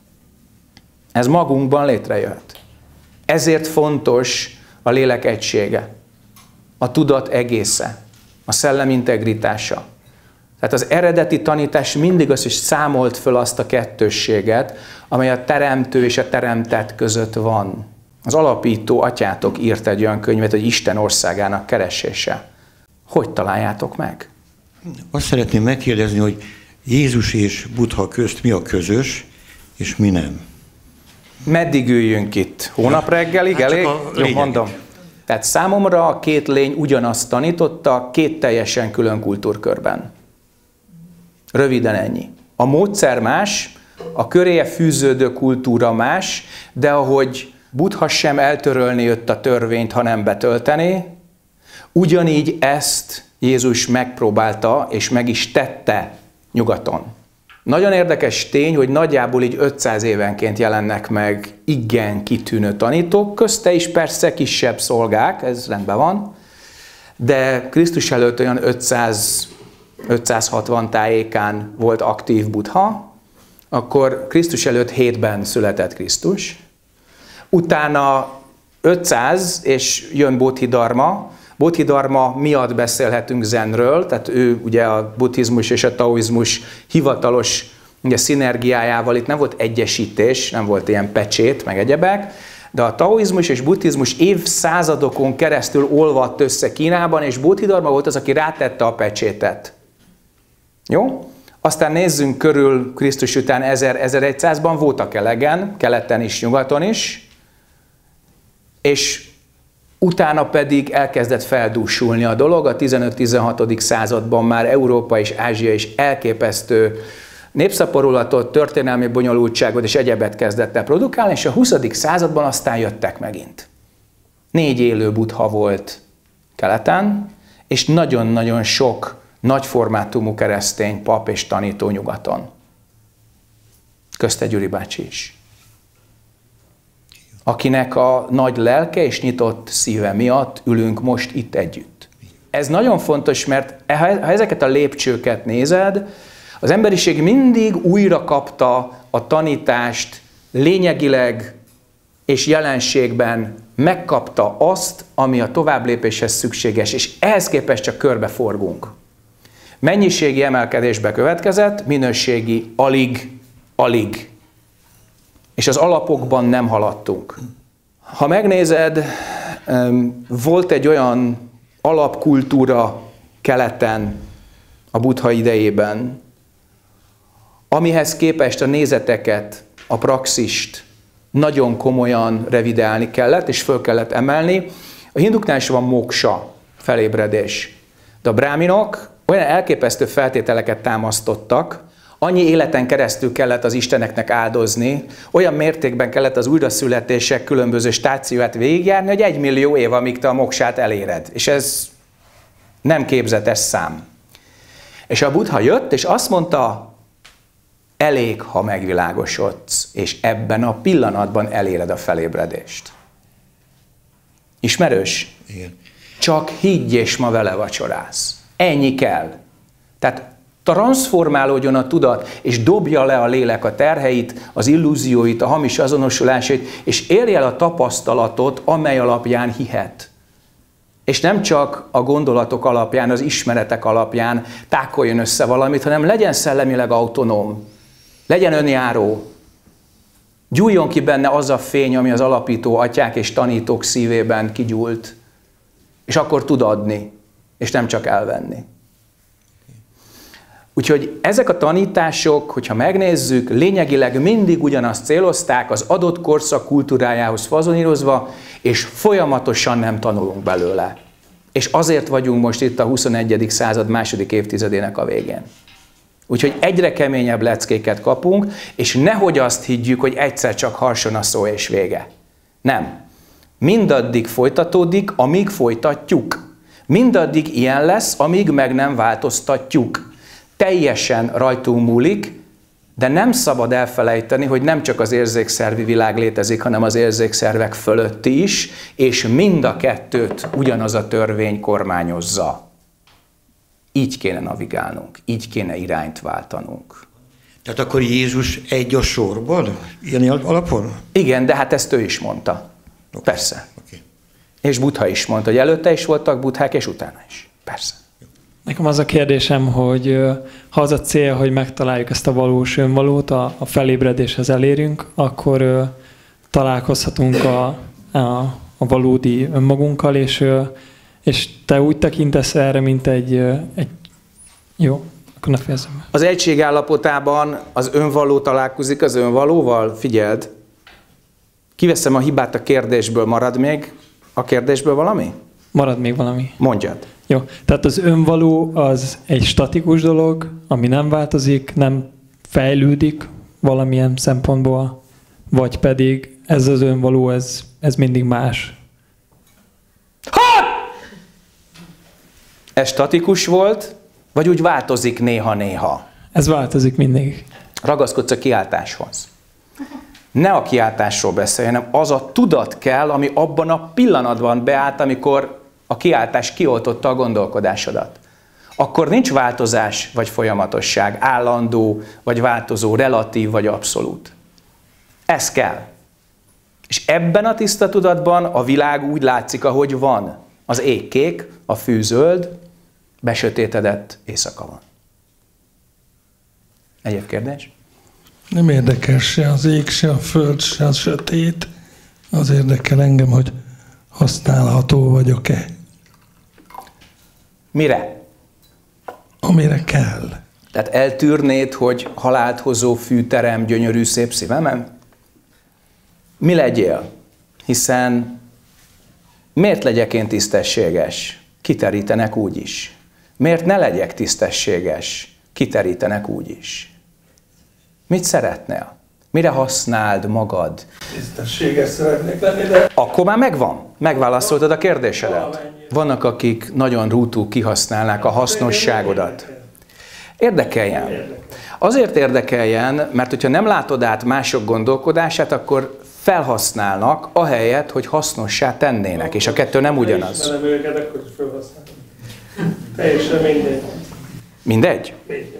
[SPEAKER 1] Ez magunkban létrejöhet. Ezért fontos a lélek egysége, a tudat egésze, a szellem integritása. Tehát az eredeti tanítás mindig az, hogy számolt föl azt a kettősséget, amely a teremtő és a teremtett között van. Az alapító atyátok írt egy olyan könyvet, hogy Isten országának keresése. Hogy találjátok meg?
[SPEAKER 6] Azt szeretném megkérdezni, hogy Jézus és Buddha közt mi a közös, és mi nem?
[SPEAKER 1] Meddig üljünk itt? Hónap reggelig? Hát elég? Jó, mondom. Tehát számomra a két lény ugyanazt tanította, két teljesen külön kultúrkörben. Röviden ennyi. A módszer más, a köréje fűződő kultúra más, de ahogy Buddha sem eltörölni jött a törvényt, hanem betölteni, ugyanígy ezt Jézus megpróbálta, és meg is tette nyugaton. Nagyon érdekes tény, hogy nagyjából így ötszáz évenként jelennek meg igen kitűnő tanítók, közte is persze kisebb szolgák, ez rendben van, de Krisztus előtt olyan ötszáz ötszázhatvan tájékán volt aktív Buddha, akkor Krisztus előtt hétben született Krisztus, utána ötszáz, és jön Bodhidharma. Bodhidharma miatt beszélhetünk zenről, tehát ő ugye a buddhizmus és a taoizmus hivatalos ugye, szinergiájával, itt nem volt egyesítés, nem volt ilyen pecsét, meg egyebek, de a taoizmus és buddhizmus évszázadokon keresztül olvadt össze Kínában, és Bodhidharma volt az, aki rátette a pecsétet. Jó? Aztán nézzünk körül Krisztus után ezer-ezerszázban voltak elegen, keleten is, nyugaton is, és utána pedig elkezdett feldúsulni a dolog, a tizenöt-tizenhatodik században már Európa és Ázsia is elképesztő népszaporulatot, történelmi bonyolultságot és egyebet kezdett el produkálni, és a huszadik században aztán jöttek megint. Négy élő Buddha volt keleten, és nagyon-nagyon sok nagyformátumú keresztény pap és tanító nyugaton. Közte Gyuri bácsi is. Akinek a nagy lelke és nyitott szíve miatt ülünk most itt együtt. Ez nagyon fontos, mert ha ezeket a lépcsőket nézed, az emberiség mindig újra kapta a tanítást, lényegileg és jelenségben megkapta azt, ami a továbblépéshez szükséges, és ehhez képest csak körbeforgunk. Mennyiségi emelkedésbe következett, minőségi alig, alig. És az alapokban nem haladtunk. Ha megnézed, volt egy olyan alapkultúra keleten a Buddha idejében, amihez képest a nézeteket, a praxist nagyon komolyan revideálni kellett, és föl kellett emelni. A hinduknál is van moksa, felébredés. De a bráminok olyan elképesztő feltételeket támasztottak, annyi életen keresztül kellett az isteneknek áldozni, olyan mértékben kellett az újraszületések különböző stációját végigjárni, hogy egy millió év, amíg te a moksát eléred. És ez nem képzetes szám. És a Buddha jött, és azt mondta, elég, ha megvilágosodsz, és ebben a pillanatban eléred a felébredést. Ismerős?
[SPEAKER 6] Igen.
[SPEAKER 1] Csak higgy, és ma vele vacsorász. Ennyi kell. Tehát transformálódjon a tudat, és dobja le a lélek a terheit, az illúzióit, a hamis azonosulásait, és érje el a tapasztalatot, amely alapján hihet. És nem csak a gondolatok alapján, az ismeretek alapján tákoljon össze valamit, hanem legyen szellemileg autonóm, legyen önjáró, gyújjon ki benne az a fény, ami az alapító atyák és tanítók szívében kigyúlt, és akkor tud adni, és nem csak elvenni. Úgyhogy ezek a tanítások, hogyha megnézzük, lényegileg mindig ugyanazt célozták, az adott korszak kultúrájához fazonírozva, és folyamatosan nem tanulunk belőle. És azért vagyunk most itt a huszonegyedik század második évtizedének a végén. Úgyhogy egyre keményebb leckéket kapunk, és nehogy azt higgyük, hogy egyszer csak harson a szó és vége. Nem. Mindaddig folytatódik, amíg folytatjuk. Mindaddig ilyen lesz, amíg meg nem változtatjuk. Teljesen rajtunk múlik, de nem szabad elfelejteni, hogy nem csak az érzékszervi világ létezik, hanem az érzékszervek fölötti is, és mind a kettőt ugyanaz a törvény kormányozza. Így kéne navigálnunk, így kéne irányt váltanunk.
[SPEAKER 6] Tehát akkor Jézus egy a sorban? Ilyen alapon?
[SPEAKER 1] Igen, de hát ezt ő is mondta.
[SPEAKER 6] Okay.
[SPEAKER 1] Persze.
[SPEAKER 6] Okay.
[SPEAKER 1] És Buddha is mondta, hogy előtte is voltak buddhák, és utána is. Persze.
[SPEAKER 7] Nekem az a kérdésem, hogy ha az a cél, hogy megtaláljuk ezt a valós önvalót, a, a felébredéshez elérünk, akkor uh, találkozhatunk a, a, a valódi önmagunkkal, és, uh, és te úgy tekintesz erre, mint egy, uh, egy... Jó, akkor ne fejezem.
[SPEAKER 1] Az egység állapotában az önvaló találkozik az önvalóval? Figyeld! Kiveszem a hibát a kérdésből, marad még a kérdésből valami?
[SPEAKER 7] Marad még valami.
[SPEAKER 1] Mondjad.
[SPEAKER 7] Jó, tehát az önvaló az egy statikus dolog, ami nem változik, nem fejlődik valamilyen szempontból, vagy pedig ez az önvaló, ez, ez mindig más.
[SPEAKER 1] Ha! Ez statikus volt, vagy úgy változik néha-néha?
[SPEAKER 7] Ez változik mindig.
[SPEAKER 1] Ragaszkodsz a kiáltáshoz. Ne a kiáltásról beszélj, hanem az a tudat kell, ami abban a pillanatban beállt, amikor a kiáltás kioltotta a gondolkodásodat. Akkor nincs változás vagy folyamatosság, állandó vagy változó, relatív vagy abszolút. Ez kell. És ebben a tiszta tudatban a világ úgy látszik, ahogy van. Az ég kék, a fű zöld, besötétedett éjszaka van. Egyéb kérdés?
[SPEAKER 8] Nem érdekes se az ég, se a föld, se a sötét. Az érdekel engem, hogy használható vagyok-e.
[SPEAKER 1] Mire?
[SPEAKER 8] Amire kell.
[SPEAKER 1] Tehát eltűrnéd, hogy halált hozó fűterem gyönyörű szép szívemen? Mi legyél? Hiszen miért legyek én tisztességes? Kiterítenek úgy is. Miért ne legyek tisztességes? Kiterítenek úgy is. Mit szeretnél? Mire használd magad?
[SPEAKER 8] Tisztességes szeretnék lenni, de...
[SPEAKER 1] Akkor már megvan. Megválaszoltad a kérdésedet. Vannak, akik nagyon rútul kihasználnák a hasznosságodat. Érdekeljen. Azért érdekeljen, mert hogyha nem látod át mások gondolkodását, akkor felhasználnak, ahelyett, hogy hasznossá tennének. És a kettő nem ugyanaz.
[SPEAKER 8] Ismerem őket, akkor is felhasználom. Teljesen mindegy.
[SPEAKER 1] Mindegy?
[SPEAKER 8] Mindegy.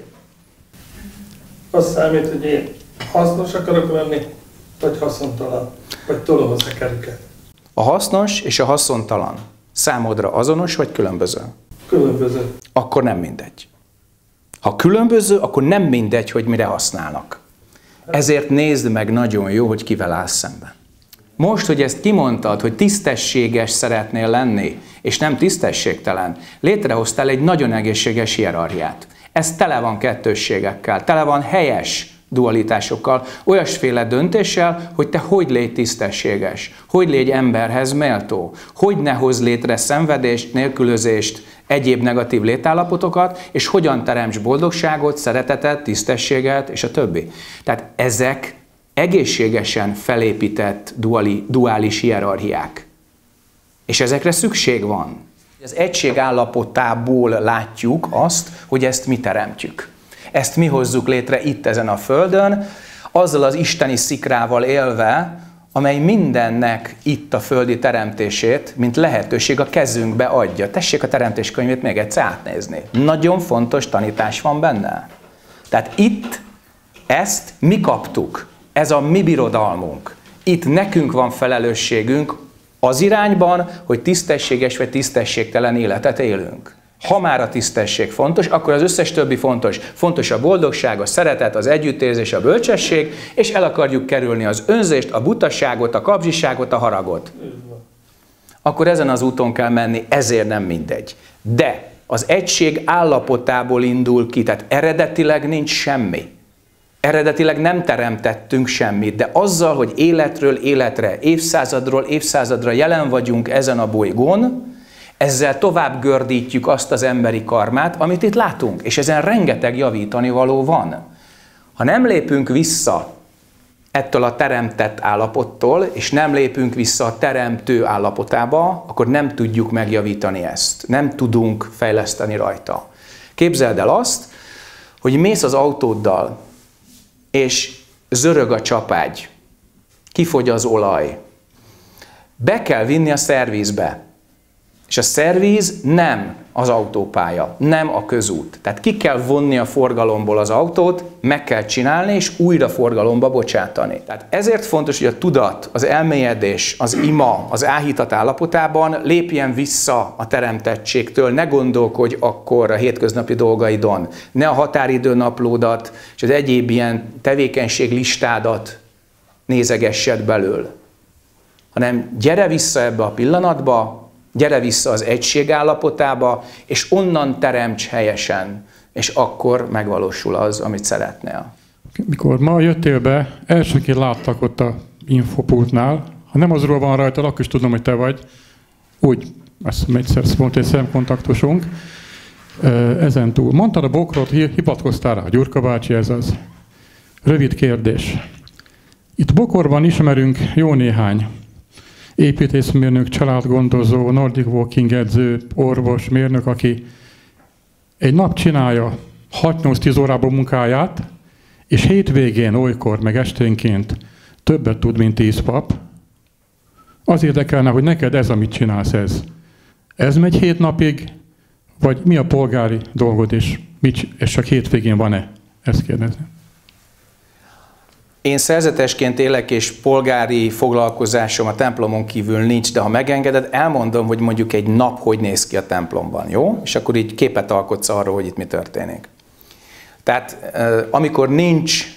[SPEAKER 8] Az számít, hogy én hasznos akarok lenni, vagy haszontalan, vagy tolom a szekerüket.
[SPEAKER 1] A hasznos és a haszontalan számodra azonos vagy különböző?
[SPEAKER 8] Különböző.
[SPEAKER 1] Akkor nem mindegy. Ha különböző, akkor nem mindegy, hogy mire használnak. Ezért nézd meg nagyon jó, hogy kivel állsz szemben. Most, hogy ezt kimondtad, hogy tisztességes szeretnél lenni, és nem tisztességtelen, létrehoztál egy nagyon egészséges hierarchiát. Ez tele van kettősségekkel, tele van helyes dualitásokkal, olyasféle döntéssel, hogy te hogy légy tisztességes, hogy légy emberhez méltó, hogy ne hoz létre szenvedést, nélkülözést, egyéb negatív létállapotokat, és hogyan teremts boldogságot, szeretetet, tisztességet, és a többi. Tehát ezek egészségesen felépített duali, duális hierarchiák. És ezekre szükség van. Az egység állapotából látjuk azt, hogy ezt mi teremtjük. Ezt mi hozzuk létre itt ezen a földön, azzal az isteni szikrával élve, amely mindennek itt a földi teremtését, mint lehetőség a kezünkbe adja. Tessék a teremtéskönyvét még egyszer átnézni. Nagyon fontos tanítás van benne. Tehát itt ezt mi kaptuk. Ez a mi birodalmunk. Itt nekünk van felelősségünk az irányban, hogy tisztességes vagy tisztességtelen életet élünk. Ha már a tisztesség fontos, akkor az összes többi fontos. Fontos a boldogság, a szeretet, az együttérzés, a bölcsesség, és el akarjuk kerülni az önzést, a butaságot, a kapzsiságot, a haragot. Akkor ezen az úton kell menni, ezért nem mindegy. De az egység állapotából indul ki, tehát eredetileg nincs semmi. Eredetileg nem teremtettünk semmit, de azzal, hogy életről életre, évszázadról évszázadra jelen vagyunk ezen a bolygón, ezzel tovább gördítjük azt az emberi karmát, amit itt látunk, és ezen rengeteg javítani való van. Ha nem lépünk vissza ettől a teremtett állapottól, és nem lépünk vissza a teremtő állapotába, akkor nem tudjuk megjavítani ezt. Nem tudunk fejleszteni rajta. Képzeld el azt, hogy mész az autóddal, és zörög a csapágy, kifogy az olaj. Be kell vinni a szervizbe. És a szerviz nem az autópálya, nem a közút. Tehát ki kell vonni a forgalomból az autót, meg kell csinálni, és újra forgalomba bocsátani. Tehát ezért fontos, hogy a tudat, az elmélyedés, az ima, az áhítat állapotában lépjen vissza a teremtettségtől, ne gondolkodj akkor a hétköznapi dolgaidon, ne a határidőnaplódat és az egyéb ilyen tevékenységlistádat nézegessed belül, hanem gyere vissza ebbe a pillanatba, gyere vissza az egység állapotába, és onnan teremts helyesen, és akkor megvalósul az, amit szeretnél.
[SPEAKER 9] Mikor ma jöttél be, elsőként láttak ott a infopultnál, ha nem azról van rajta, akkor is tudom, hogy te vagy. Úgy, ezt egyszer mondta egy szemkontaktusunk. Ezen túl. Mondtad a bokrot, hivatkoztál rá, a Gyurka bácsi, ez az. Rövid kérdés. Itt Bokorban ismerünk jó néhány építészmérnök, családgondozó, Nordic Walking edző, orvos, mérnök, aki egy nap csinálja hat-nyolc-tíz órában munkáját, és hétvégén, olykor, meg esténként többet tud, mint tíz pap. Az érdekelne, hogy neked ez, amit csinálsz, ez. Ez megy hét napig, vagy mi a polgári dolgod, és, mit, és csak hétvégén van-e? Ezt kérdezni.
[SPEAKER 1] Én szerzetesként élek, és polgári foglalkozásom a templomon kívül nincs, de ha megengeded, elmondom, hogy mondjuk egy nap hogy néz ki a templomban, jó? És akkor így képet alkotsz arról, hogy itt mi történik. Tehát amikor nincs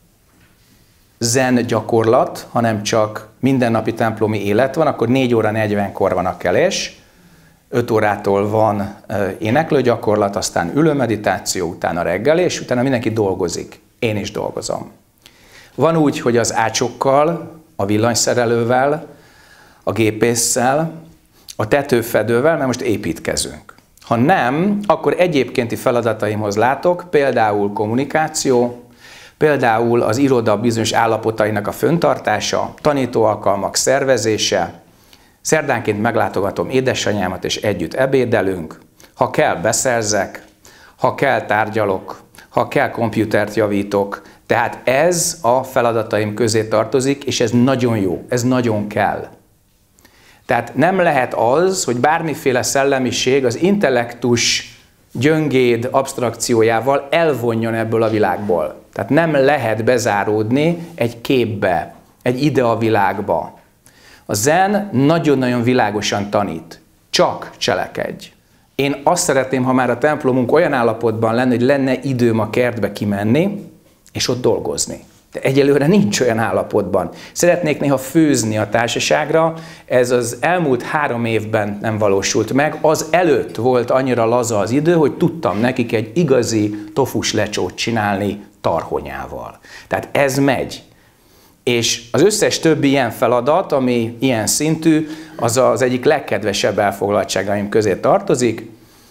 [SPEAKER 1] zen gyakorlat, hanem csak mindennapi templomi élet van, akkor négy óra negyvenkor van a kelés, öt órától van éneklő gyakorlat, aztán ülő meditáció, utána reggel, és utána mindenki dolgozik. Én is dolgozom. Van úgy, hogy az ácsokkal, a villanyszerelővel, a gépésszel, a tetőfedővel, mert most építkezünk. Ha nem, akkor egyébkénti feladataimhoz látok, például kommunikáció, például az iroda bizonyos állapotainak a föntartása, tanítóalkalmak szervezése, szerdánként meglátogatom édesanyámat, és együtt ebédelünk, ha kell, beszerzek, ha kell, tárgyalok, ha kell, komputert javítok. Tehát ez a feladataim közé tartozik, és ez nagyon jó, ez nagyon kell. Tehát nem lehet az, hogy bármiféle szellemiség az intellektus gyöngéd absztrakciójával elvonjon ebből a világból. Tehát nem lehet bezáródni egy képbe, egy idea világba. A zen nagyon-nagyon világosan tanít. Csak cselekedj. Én azt szeretném, ha már a templomunk olyan állapotban lenne, hogy lenne időm a kertbe kimenni, és ott dolgozni. De egyelőre nincs olyan állapotban. Szeretnék néha főzni a társaságra, ez az elmúlt három évben nem valósult meg, az előtt volt annyira laza az idő, hogy tudtam nekik egy igazi tofus lecsót csinálni tarhonyával. Tehát ez megy. És az összes többi ilyen feladat, ami ilyen szintű, az az egyik legkedvesebb elfoglaltságaim közé tartozik,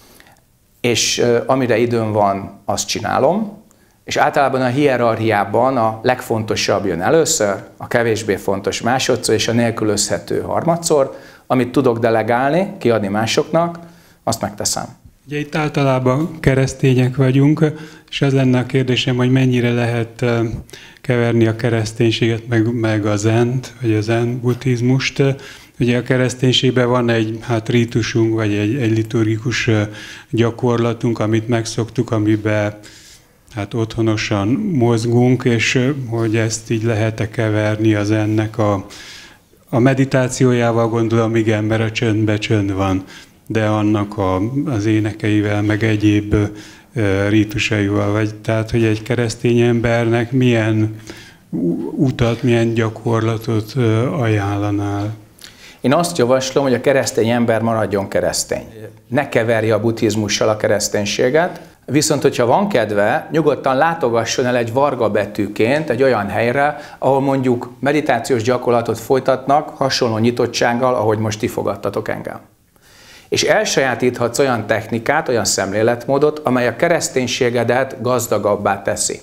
[SPEAKER 1] és amire időm van, azt csinálom, és általában a hierarchiában a legfontosabb jön először, a kevésbé fontos másodszor, és a nélkülözhető harmadszor, amit tudok delegálni, kiadni másoknak, azt megteszem.
[SPEAKER 10] Ugye itt általában keresztények vagyunk, és az lenne a kérdésem, hogy mennyire lehet keverni a kereszténységet, meg, meg a zent, vagy a zen buddhizmust. Ugye a kereszténységben van egy hát rítusunk, vagy egy, egy liturgikus gyakorlatunk, amit megszoktuk, amiben hát otthonosan mozgunk, és hogy ezt így lehet-e keverni az ennek a, a meditációjával, gondolom igen, mert a csöndbe csönd van, de annak a, az énekeivel, meg egyéb uh, rítusaival, vagy tehát, hogy egy keresztény embernek milyen utat, milyen gyakorlatot uh, ajánlanál?
[SPEAKER 1] Én azt javaslom, hogy a keresztény ember maradjon keresztény. Ne keverje a buddhizmussal a kereszténységet, viszont hogyha van kedve, nyugodtan látogasson el egy varga betűként egy olyan helyre, ahol mondjuk meditációs gyakorlatot folytatnak hasonló nyitottsággal, ahogy most ti fogadtatok engem. És elsajátíthatsz olyan technikát, olyan szemléletmódot, amely a kereszténységedet gazdagabbá teszi.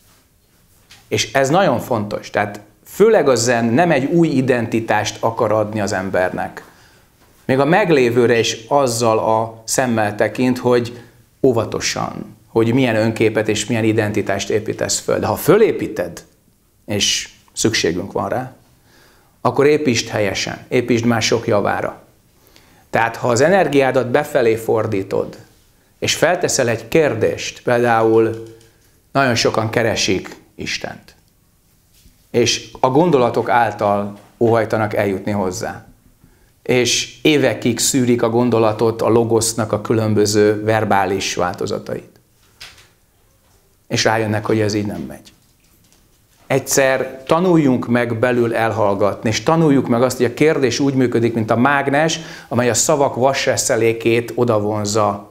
[SPEAKER 1] És ez nagyon fontos. Tehát főleg a zen nem egy új identitást akar adni az embernek. Még a meglévőre is azzal a szemmel tekint, hogy óvatosan, hogy milyen önképet és milyen identitást építesz föl. De ha fölépíted, és szükségünk van rá, akkor építsd helyesen, építsd mások javára. Tehát ha az energiádat befelé fordítod, és felteszel egy kérdést, például nagyon sokan keresik Istent, és a gondolatok által óhajtanak eljutni hozzá. És évekig szűrik a gondolatot, a logosznak a különböző verbális változatait. És rájönnek, hogy ez így nem megy. Egyszer tanuljunk meg belül elhallgatni, és tanuljuk meg azt, hogy a kérdés úgy működik, mint a mágnes, amely a szavak vasreszelékét odavonza,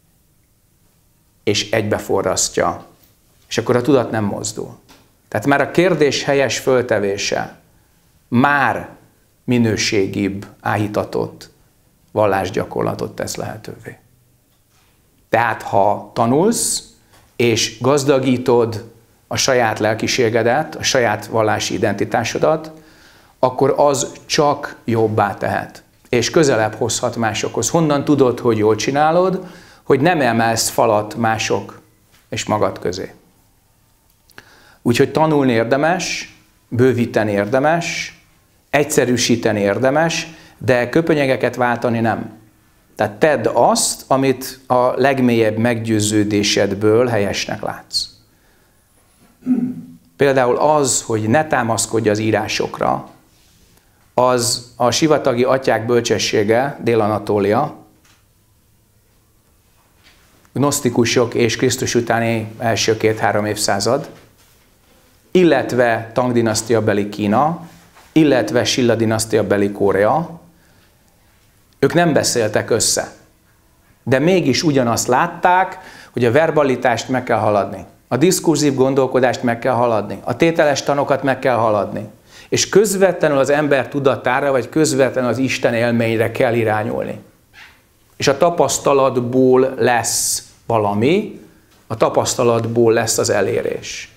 [SPEAKER 1] és egybeforrasztja. És akkor a tudat nem mozdul. Tehát már a kérdés helyes föltevése már minőségibb, áhítatott vallásgyakorlatot tesz lehetővé. Tehát ha tanulsz, és gazdagítod a saját lelkiségedet, a saját vallási identitásodat, akkor az csak jobbá tehet. És közelebb hozhat másokhoz. Honnan tudod, hogy jól csinálod, hogy nem emelsz falat mások és magad közé. Úgyhogy tanulni érdemes, bővíteni érdemes, egyszerűsíteni érdemes, de köpönyegeket váltani nem. Tehát tedd azt, amit a legmélyebb meggyőződésedből helyesnek látsz. Például az, hogy ne támaszkodj az írásokra, az a sivatagi atyák bölcsessége, Dél-Anatólia, gnosztikusok és Krisztus utáni első két-három évszázad, illetve Tang dinasztia beli Kína, illetve Silla dinasztia beli Korea, ők nem beszéltek össze. De mégis ugyanazt látták, hogy a verbalitást meg kell haladni. A diskurzív gondolkodást meg kell haladni. A tételes tanokat meg kell haladni. És közvetlenül az ember tudatára, vagy közvetlenül az Isten élményre kell irányulni. És a tapasztalatból lesz valami, a tapasztalatból lesz az elérés.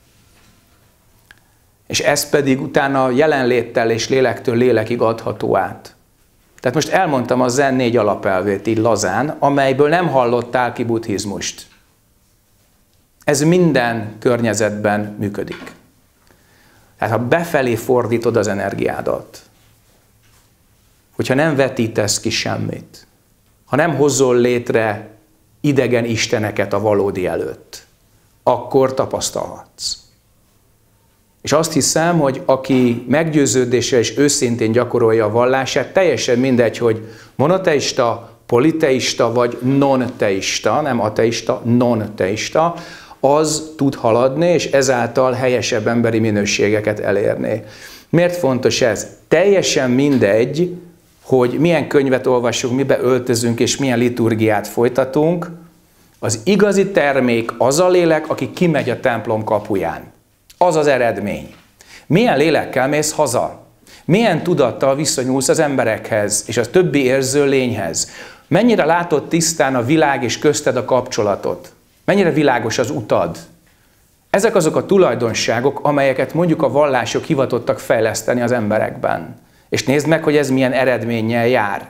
[SPEAKER 1] És ez pedig utána jelenléttel és lélektől lélekig adható át. Tehát most elmondtam a zen négy alapelvét így lazán, amelyből nem hallottál ki buddhizmust. Ez minden környezetben működik. Tehát ha befelé fordítod az energiádat, hogyha nem vetítesz ki semmit, ha nem hozol létre idegen isteneket a valódi előtt, akkor tapasztalhatsz. És azt hiszem, hogy aki meggyőződéssel és őszintén gyakorolja a vallását, teljesen mindegy, hogy monoteista, politeista vagy non-teista, nem ateista, non-teista, az tud haladni, és ezáltal helyesebb emberi minőségeket elérni. Miért fontos ez? Teljesen mindegy, hogy milyen könyvet olvasunk, mibe öltözünk, és milyen liturgiát folytatunk. Az igazi termék az a lélek, aki kimegy a templom kapuján. Az az eredmény. Milyen lélekkel mész haza? Milyen tudattal viszonyulsz az emberekhez és a többi érző lényhez? Mennyire látod tisztán a világ és közted a kapcsolatot? Mennyire világos az utad? Ezek azok a tulajdonságok, amelyeket mondjuk a vallások hivatottak fejleszteni az emberekben. És nézd meg, hogy ez milyen eredménnyel jár.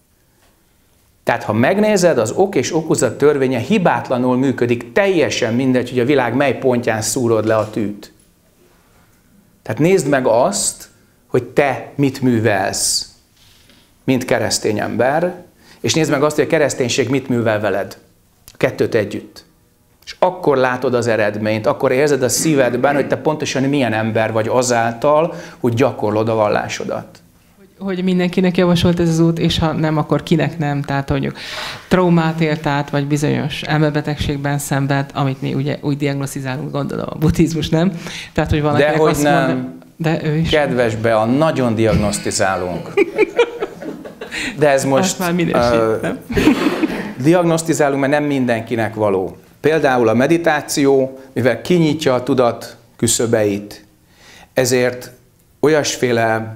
[SPEAKER 1] Tehát ha megnézed, az ok és okozat törvénye hibátlanul működik, teljesen mindegy, hogy a világ mely pontján szúrod le a tűt. Tehát nézd meg azt, hogy te mit művelsz, mint keresztény ember, és nézd meg azt, hogy a kereszténység mit művel veled. Kettőt együtt. És akkor látod az eredményt, akkor érzed a szívedben, hogy te pontosan milyen ember vagy azáltal, hogy gyakorlod a vallásodat.
[SPEAKER 2] Hogy mindenkinek javasolt ez az út, és ha nem, akkor kinek nem. Tehát mondjuk traumát élt át, vagy bizonyos elmebetegségben szenved, amit mi ugye úgy diagnosztizálunk, gondolom, a buddhizmus nem. Tehát, hogy valakinek
[SPEAKER 1] de hogy
[SPEAKER 2] azt
[SPEAKER 1] nem,
[SPEAKER 2] mondja, de ő is.
[SPEAKER 1] Kedves Bea, nagyon diagnosztizálunk. De ez most
[SPEAKER 2] már minőség,
[SPEAKER 1] uh,
[SPEAKER 2] nem?
[SPEAKER 1] diagnosztizálunk, mert nem mindenkinek való. Például a meditáció, mivel kinyitja a tudat küszöbeit, ezért olyasféle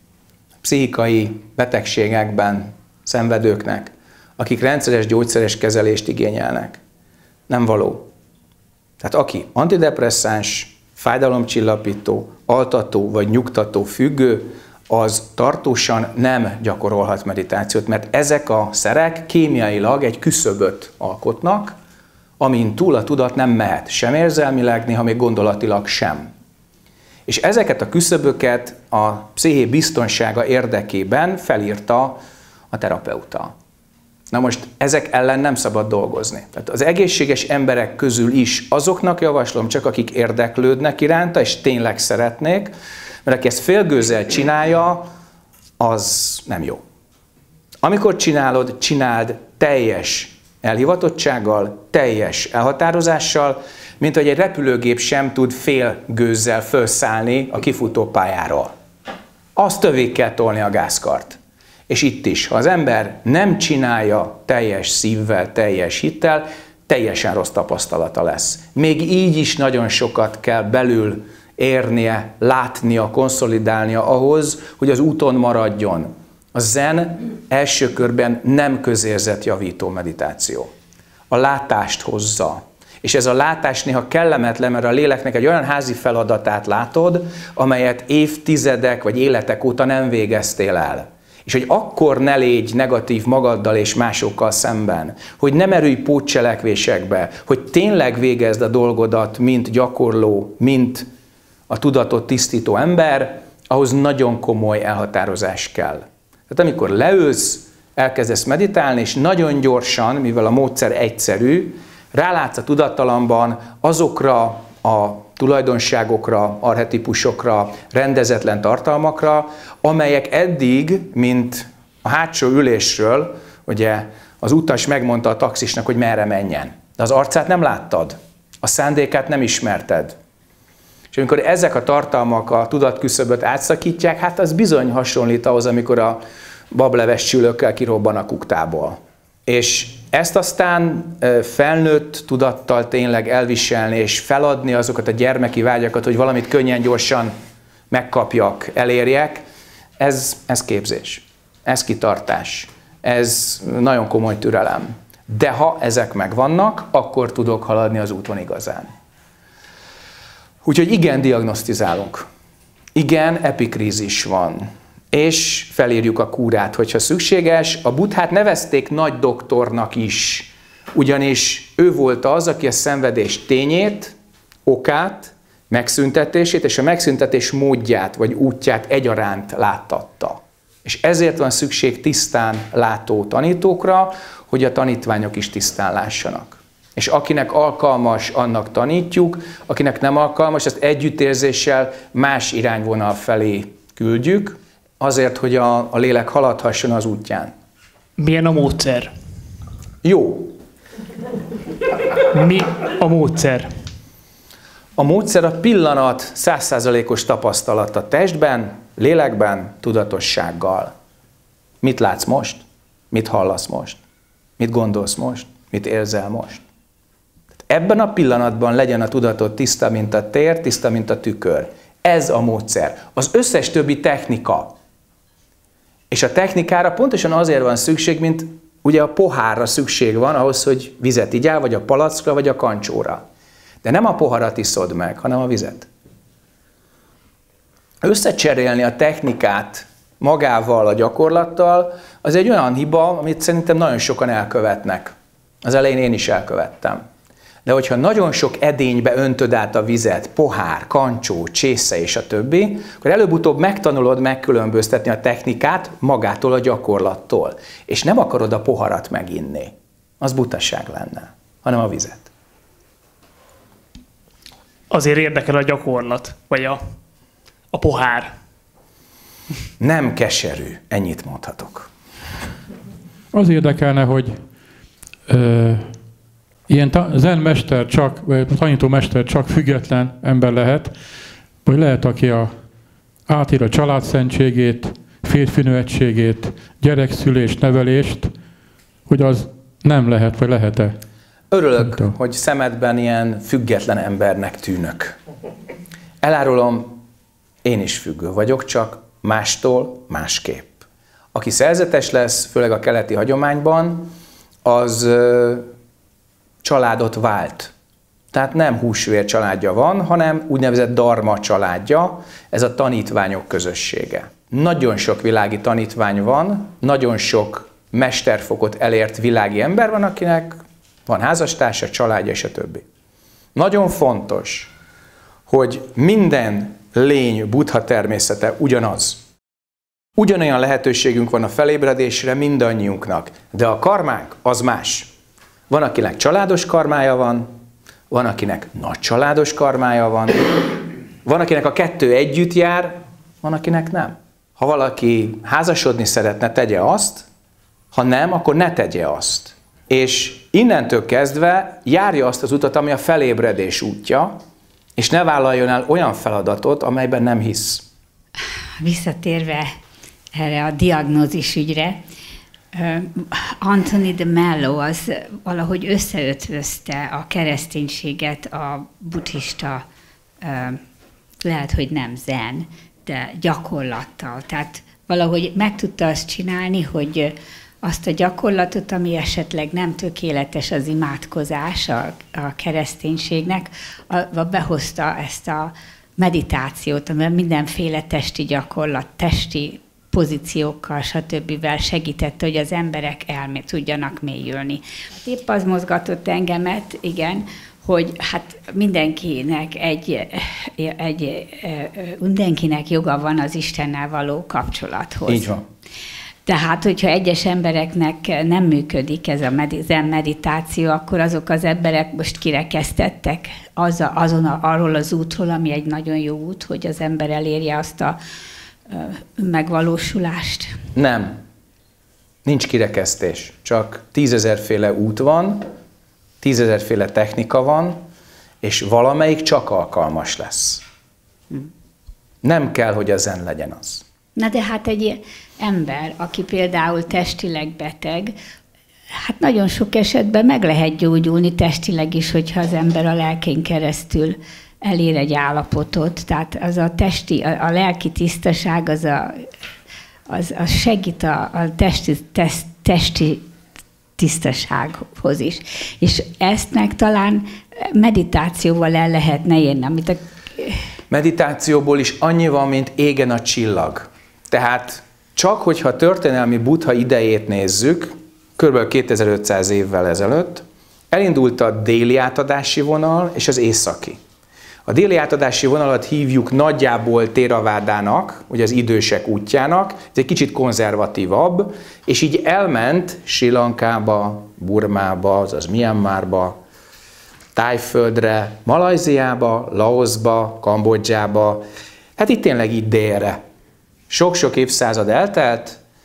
[SPEAKER 1] pszichikai betegségekben szenvedőknek, akik rendszeres gyógyszeres kezelést igényelnek, nem való. Tehát aki antidepresszáns, fájdalomcsillapító, altató vagy nyugtató függő, az tartósan nem gyakorolhat meditációt, mert ezek a szerek kémiailag egy küszöböt alkotnak, amin túl a tudat nem mehet, sem érzelmileg, néha még gondolatilag sem. És ezeket a küszöböket a psziché biztonsága érdekében felírta a terapeuta. Na most ezek ellen nem szabad dolgozni. Tehát az egészséges emberek közül is azoknak javaslom csak, akik érdeklődnek iránta, és tényleg szeretnék, mert aki ezt félgőzzel csinálja, az nem jó. Amikor csinálod, csináld teljes elhivatottsággal, teljes elhatározással, mint hogy egy repülőgép sem tud fél gőzzel felszállni a kifutó pályáról. Azt tövig kell tolni a gázkart. És itt is, ha az ember nem csinálja teljes szívvel, teljes hittel, teljesen rossz tapasztalata lesz. Még így is nagyon sokat kell belül érnie, látnia, konszolidálnia ahhoz, hogy az úton maradjon. A zen első körben nem közérzetjavító meditáció. A látást hozza. És ez a látás néha kellemetlen, mert a léleknek egy olyan házi feladatát látod, amelyet évtizedek vagy életek óta nem végeztél el. És hogy akkor ne légy negatív magaddal és másokkal szemben, hogy ne merülj pótcselekvésekbe, hogy tényleg végezd a dolgodat, mint gyakorló, mint a tudatot tisztító ember, ahhoz nagyon komoly elhatározás kell. Tehát amikor leülsz, elkezdesz meditálni, és nagyon gyorsan, mivel a módszer egyszerű, rálátsz a tudattalamban azokra a tulajdonságokra, archetipusokra, rendezetlen tartalmakra, amelyek eddig, mint a hátsó ülésről, ugye az utas megmondta a taxisnak, hogy merre menjen. De az arcát nem láttad, a szándékát nem ismerted. És amikor ezek a tartalmak a tudatküszöböt átszakítják, hát az bizony hasonlít ahhoz, amikor a bableves csülökkel kirobban a kuktából. És ezt aztán felnőtt tudattal tényleg elviselni, és feladni azokat a gyermeki vágyakat, hogy valamit könnyen, gyorsan megkapjak, elérjek, ez, ez képzés, ez kitartás, ez nagyon komoly türelem. De ha ezek megvannak, akkor tudok haladni az úton igazán. Úgyhogy igen, diagnosztizálunk. Igen, epikrízis van. És felírjuk a kúrát, hogyha szükséges. A Buddhát nevezték nagy doktornak is, ugyanis ő volt az, aki a szenvedés tényét, okát, megszüntetését és a megszüntetés módját vagy útját egyaránt láttatta. És ezért van szükség tisztán látó tanítókra, hogy a tanítványok is tisztán lássanak. És akinek alkalmas, annak tanítjuk, akinek nem alkalmas, ezt együttérzéssel más irányvonal felé küldjük, azért, hogy a, a lélek haladhasson az útján.
[SPEAKER 11] Milyen a módszer?
[SPEAKER 1] Jó.
[SPEAKER 11] Mi a módszer?
[SPEAKER 1] A módszer a pillanat száz százalékos tapasztalat a testben, lélekben, tudatossággal. Mit látsz most? Mit hallasz most? Mit gondolsz most? Mit érzel most? Ebben a pillanatban legyen a tudatod tiszta, mint a tér, tiszta, mint a tükör. Ez a módszer. Az összes többi technika. És a technikára pontosan azért van szükség, mint ugye a pohárra szükség van ahhoz, hogy vizet igyál, vagy a palackra, vagy a kancsóra. De nem a poharat iszod meg, hanem a vizet. Összecserélni a technikát magával, a gyakorlattal, az egy olyan hiba, amit szerintem nagyon sokan elkövetnek. Az elején én is elkövettem. De hogyha nagyon sok edénybe öntöd át a vizet, pohár, kancsó, csésze és a többi, akkor előbb-utóbb megtanulod megkülönböztetni a technikát magától a gyakorlattól. És nem akarod a poharat meginni. Az butaság lenne, hanem a vizet.
[SPEAKER 11] Azért érdekel a gyakorlat, vagy a, a pohár.
[SPEAKER 1] Nem keserű, ennyit mondhatok.
[SPEAKER 9] Az érdekelne, hogy ö, ilyen zen mester csak, vagy tanító mester csak független ember lehet, vagy lehet, aki a, átír a családszentségét, férfinő egységét, gyerekszülést, nevelést, hogy az nem lehet, vagy lehet-e?
[SPEAKER 1] Örülök, hogy szemedben ilyen független embernek tűnök. Elárulom, én is függő vagyok, csak mástól másképp. Aki szerzetes lesz, főleg a keleti hagyományban, az ö, családot vált. Tehát nem húsvér családja van, hanem úgynevezett dharma családja, ez a tanítványok közössége. Nagyon sok világi tanítvány van, nagyon sok mesterfokot elért világi ember van, akinek van házastársa, családja és a többi. Nagyon fontos, hogy minden lény buddha természete ugyanaz. Ugyanolyan lehetőségünk van a felébredésre mindannyiunknak, de a karmánk az más. Van, akinek családos karmája van, van, akinek nagy családos karmája van, van, akinek a kettő együtt jár, van, akinek nem. Ha valaki házasodni szeretne, tegye azt, ha nem, akkor ne tegye azt. És innentől kezdve járja azt az utat, ami a felébredés útja, és ne vállaljon el olyan feladatot, amelyben nem hisz.
[SPEAKER 5] Visszatérve erre a diagnózis ügyre, Anthony de Mello az valahogy összeötvözte a kereszténységet a buddhista, lehet, hogy nem zen, de gyakorlattal. Tehát valahogy meg tudta azt csinálni, hogy azt a gyakorlatot, ami esetleg nem tökéletes az imádkozás a, a kereszténységnek, a, a behozta ezt a meditációt, amiben mindenféle testi gyakorlat, testi pozíciókkal, stb. Segítette, hogy az emberek elmé tudjanak mélyülni. Épp az mozgatott engemet, igen, hogy hát mindenkinek egy, egy, mindenkinek joga van az Istennel való kapcsolathoz.
[SPEAKER 1] Így van.
[SPEAKER 5] Tehát, hogyha egyes embereknek nem működik ez a zen meditáció, akkor azok az emberek most kirekesztettek az a, azon a, arról az útról, ami egy nagyon jó út, hogy az ember elérje azt a megvalósulást.
[SPEAKER 1] Nem. Nincs kirekesztés. Csak tízezerféle út van, tízezerféle technika van, és valamelyik csak alkalmas lesz. Hm. Nem kell, hogy a zen legyen az.
[SPEAKER 5] Na de hát egy ember, aki például testileg beteg, hát nagyon sok esetben meg lehet gyógyulni testileg is, hogyha az ember a lelkén keresztül elér egy állapotot. Tehát az a testi, a, a lelki tisztaság az, a, az, az segít a, a testi, test, testi tisztasághoz is. És ezt meg talán meditációval el lehetne érni, amit a...
[SPEAKER 1] Meditációból is annyi van, mint égen a csillag. Tehát csak hogyha történelmi Buddha idejét nézzük, kb. kétezer-ötszáz évvel ezelőtt, elindult a déli átadási vonal és az északi. A déli átadási vonalat hívjuk nagyjából Theravádának, ugye az idősek útjának, ez egy kicsit konzervatívabb, és így elment Sri Lankába, Burmába, azaz Myanmarba, Tájföldre, Malajziába, Laoszba, Kambodzsába, hát itt tényleg így délre. Sok-sok évszázad eltelt,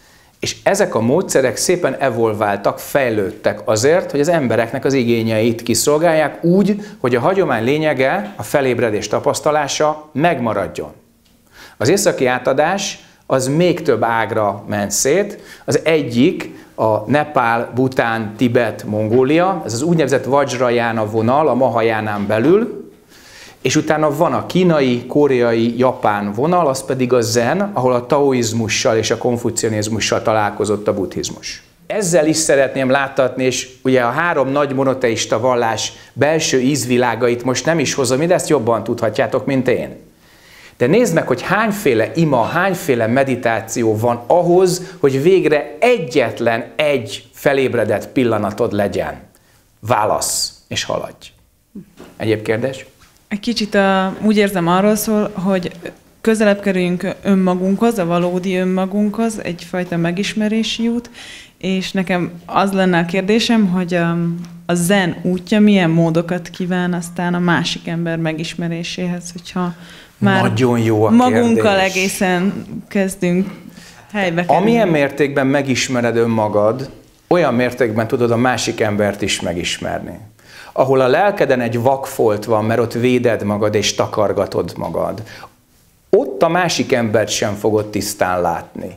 [SPEAKER 1] És ezek a módszerek szépen evolváltak, fejlődtek azért, hogy az embereknek az igényeit kiszolgálják úgy, hogy a hagyomány lényege, a felébredés tapasztalása megmaradjon. Az északi átadás az még több ágra ment szét. Az egyik a Nepál, Bután, Tibet, Mongólia, ez az úgynevezett Vajrayana vonal a Mahajánán belül, és utána van a kínai, koreai, japán vonal, az pedig a zen, ahol a taoizmussal és a konfucianizmussal találkozott a buddhizmus. Ezzel is szeretném láttatni, és ugye a három nagy monoteista vallás belső ízvilágait most nem is hozom ide, ezt jobban tudhatjátok, mint én. De nézd meg, hogy hányféle ima, hányféle meditáció van ahhoz, hogy végre egyetlen egy felébredett pillanatod legyen. Válasz, és haladj. Egyéb kérdés?
[SPEAKER 4] Egy kicsit a, úgy érzem arról szól, hogy közelebb kerüljünk önmagunkhoz, a valódi önmagunkhoz, egyfajta megismerési út, és nekem az lenne a kérdésem, hogy a, a zen útja milyen módokat kíván aztán a másik ember megismeréséhez, hogyha már
[SPEAKER 1] nagyon jó a
[SPEAKER 4] magunkkal
[SPEAKER 1] kérdés.
[SPEAKER 4] Egészen kezdünk helybe kerülni.
[SPEAKER 1] Amilyen mértékben megismered önmagad, olyan mértékben tudod a másik embert is megismerni. Ahol a lelkeden egy vakfolt van, mert ott véded magad és takargatod magad, ott a másik embert sem fogod tisztán látni.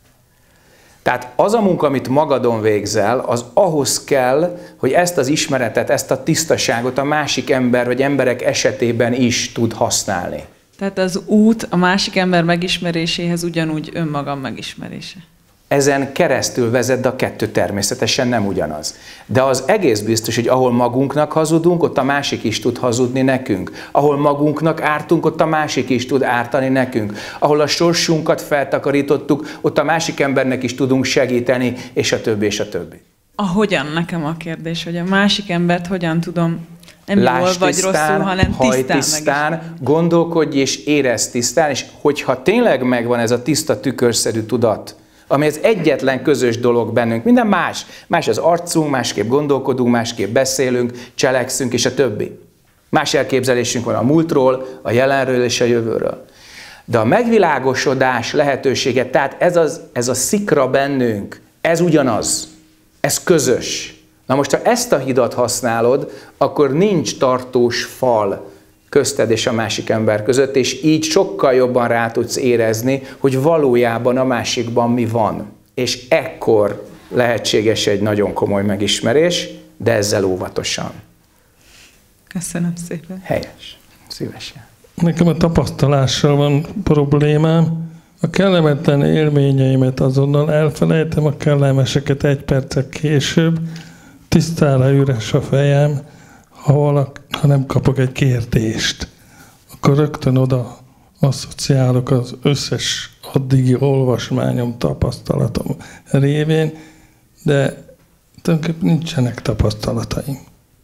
[SPEAKER 1] Tehát az a munka, amit magadon végzel, az ahhoz kell, hogy ezt az ismeretet, ezt a tisztaságot a másik ember vagy emberek esetében is tud használni.
[SPEAKER 4] Tehát az út a másik ember megismeréséhez ugyanúgy önmagam megismerése.
[SPEAKER 1] Ezen keresztül vezet, de a kettő természetesen nem ugyanaz. De az egész biztos, hogy ahol magunknak hazudunk, ott a másik is tud hazudni nekünk. Ahol magunknak ártunk, ott a másik is tud ártani nekünk. Ahol a sorsunkat feltakarítottuk, ott a másik embernek is tudunk segíteni, és a többi, és a többi.
[SPEAKER 4] A hogyan nekem a kérdés, hogy a másik embert hogyan tudom nem
[SPEAKER 1] Lásd
[SPEAKER 4] jól vagy
[SPEAKER 1] tisztán,
[SPEAKER 4] rosszul, hanem
[SPEAKER 1] hajj
[SPEAKER 4] tisztán,
[SPEAKER 1] tisztán, gondolkodj és érezd tisztán, és hogyha tényleg megvan ez a tiszta tükörszerű tudat, ami az egyetlen közös dolog bennünk, minden más. Más az arcunk, másképp gondolkodunk, másképp beszélünk, cselekszünk, és a többi. Más elképzelésünk van a múltról, a jelenről és a jövőről. De a megvilágosodás lehetősége, tehát ez, az, ez a szikra bennünk, ez ugyanaz, ez közös. Na most, ha ezt a hidat használod, akkor nincs tartós fal közted és a másik ember között, és így sokkal jobban rá tudsz érezni, hogy valójában a másikban mi van. És ekkor lehetséges egy nagyon komoly megismerés, de ezzel óvatosan.
[SPEAKER 4] Köszönöm szépen.
[SPEAKER 1] Helyes. Szívesen.
[SPEAKER 8] Nekem a tapasztalással van problémám. A kellemetlen élményeimet azonnal elfelejtem, a kellemeseket egy perccel később. Tisztára üres a fejem, ha, valak, ha nem kapok egy kérdést, akkor rögtön oda asszociálok az összes addigi olvasmányom, tapasztalatom révén, de tulajdonképpen nincsenek tapasztalataim.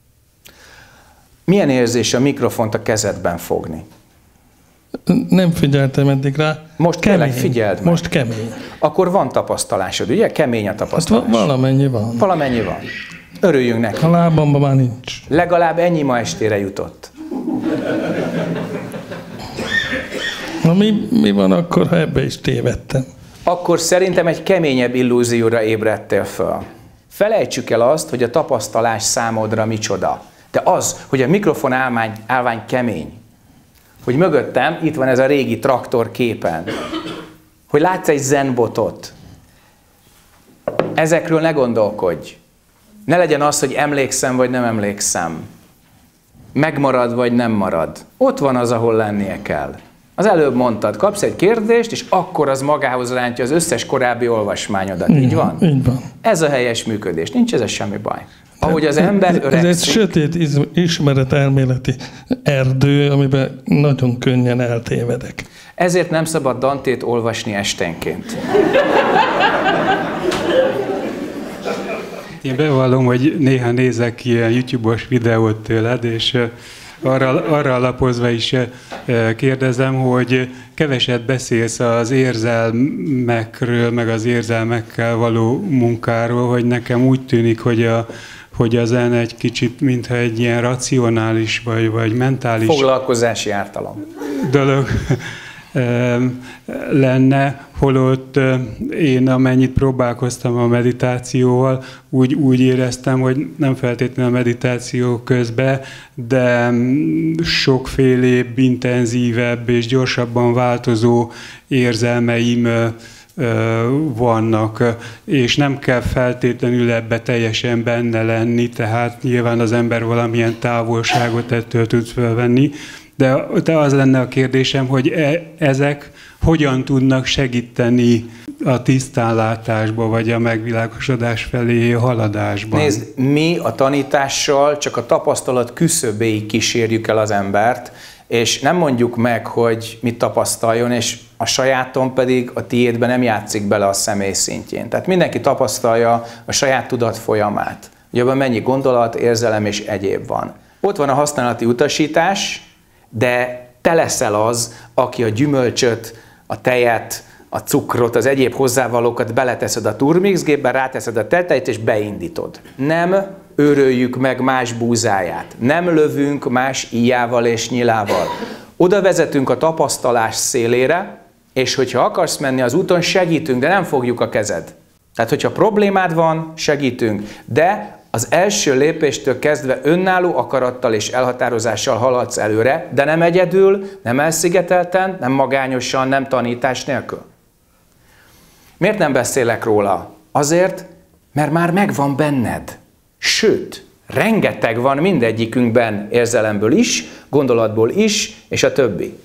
[SPEAKER 1] Milyen érzés a mikrofont a kezedben fogni?
[SPEAKER 8] Nem figyeltem eddig rá.
[SPEAKER 1] Most kemény. Figyeld meg.
[SPEAKER 8] Most kemény.
[SPEAKER 1] Akkor van tapasztalásod, ugye? Kemény a tapasztalás.
[SPEAKER 8] Hát valamennyi van.
[SPEAKER 1] Valamennyi van. Örüljünk neki.
[SPEAKER 8] A lábamban már nincs.
[SPEAKER 1] Legalább ennyi ma estére jutott.
[SPEAKER 8] Na mi, mi van akkor, ha ebbe is tévedtem?
[SPEAKER 1] Akkor szerintem egy keményebb illúzióra ébredtél föl. Felejtsük el azt, hogy a tapasztalás számodra micsoda. De az, hogy a mikrofon állvány, állvány kemény, hogy mögöttem itt van ez a régi traktor képen, hogy látsz egy zenbotot, ezekről ne gondolkodj. Ne legyen az, hogy emlékszem, vagy nem emlékszem. Megmarad, vagy nem marad. Ott van az, ahol lennie kell. Az előbb mondtad, kapsz egy kérdést, és akkor az magához rántja az összes korábbi olvasmányodat. Így, így van?
[SPEAKER 8] Így van.
[SPEAKER 1] Ez a helyes működés. Nincs ezzel semmi baj. Ahogy az ember öregszik...
[SPEAKER 8] Ez egy sötét ismeret elméleti erdő, amiben nagyon könnyen eltévedek.
[SPEAKER 1] Ezért nem szabad Dantét olvasni esténként.
[SPEAKER 10] Én bevallom, hogy néha nézek ilyen YouTube-os videót tőled, és arra, arra alapozva is kérdezem, hogy keveset beszélsz az érzelmekről, meg az érzelmekkel való munkáról, hogy nekem úgy tűnik, hogy a hogy a zen egy kicsit, mintha egy ilyen racionális vagy, vagy mentális
[SPEAKER 1] foglalkozási ártalom
[SPEAKER 10] dolog lenne, holott én amennyit próbálkoztam a meditációval, úgy, úgy éreztem, hogy nem feltétlenül a meditáció közben, de sokfélébb, intenzívebb és gyorsabban változó érzelmeim vannak, és nem kell feltétlenül ebbe teljesen benne lenni, tehát nyilván az ember valamilyen távolságot ettől tud felvenni, de, de az lenne a kérdésem, hogy e, ezek hogyan tudnak segíteni a tisztánlátásba, vagy a megvilágosodás felé haladásban?
[SPEAKER 1] Nézd, mi a tanítással csak a tapasztalat küszöbéig kísérjük el az embert, és nem mondjuk meg, hogy mit tapasztaljon, és a sajáton pedig a tiédben nem játszik bele a személy szintjén. Tehát mindenki tapasztalja a saját tudat folyamát. Ugye abban mennyi gondolat, érzelem és egyéb van. Ott van a használati utasítás, de te leszel az, aki a gyümölcsöt, a tejet, a cukrot, az egyéb hozzávalókat beleteszed a turmixgépbe, ráteszed a tetejét és beindítod. Nem őröljük meg más búzáját, nem lövünk más íjával és nyilával. Oda vezetünk a tapasztalás szélére, és hogyha akarsz menni az úton, segítünk, de nem fogjuk a kezed. Tehát, hogyha problémád van, segítünk, de az első lépéstől kezdve önálló akarattal és elhatározással haladsz előre, de nem egyedül, nem elszigetelten, nem magányosan, nem tanítás nélkül. Miért nem beszélek róla? Azért, mert már megvan benned. Sőt, rengeteg van mindegyikünkben érzelemből is, gondolatból is, és a többi.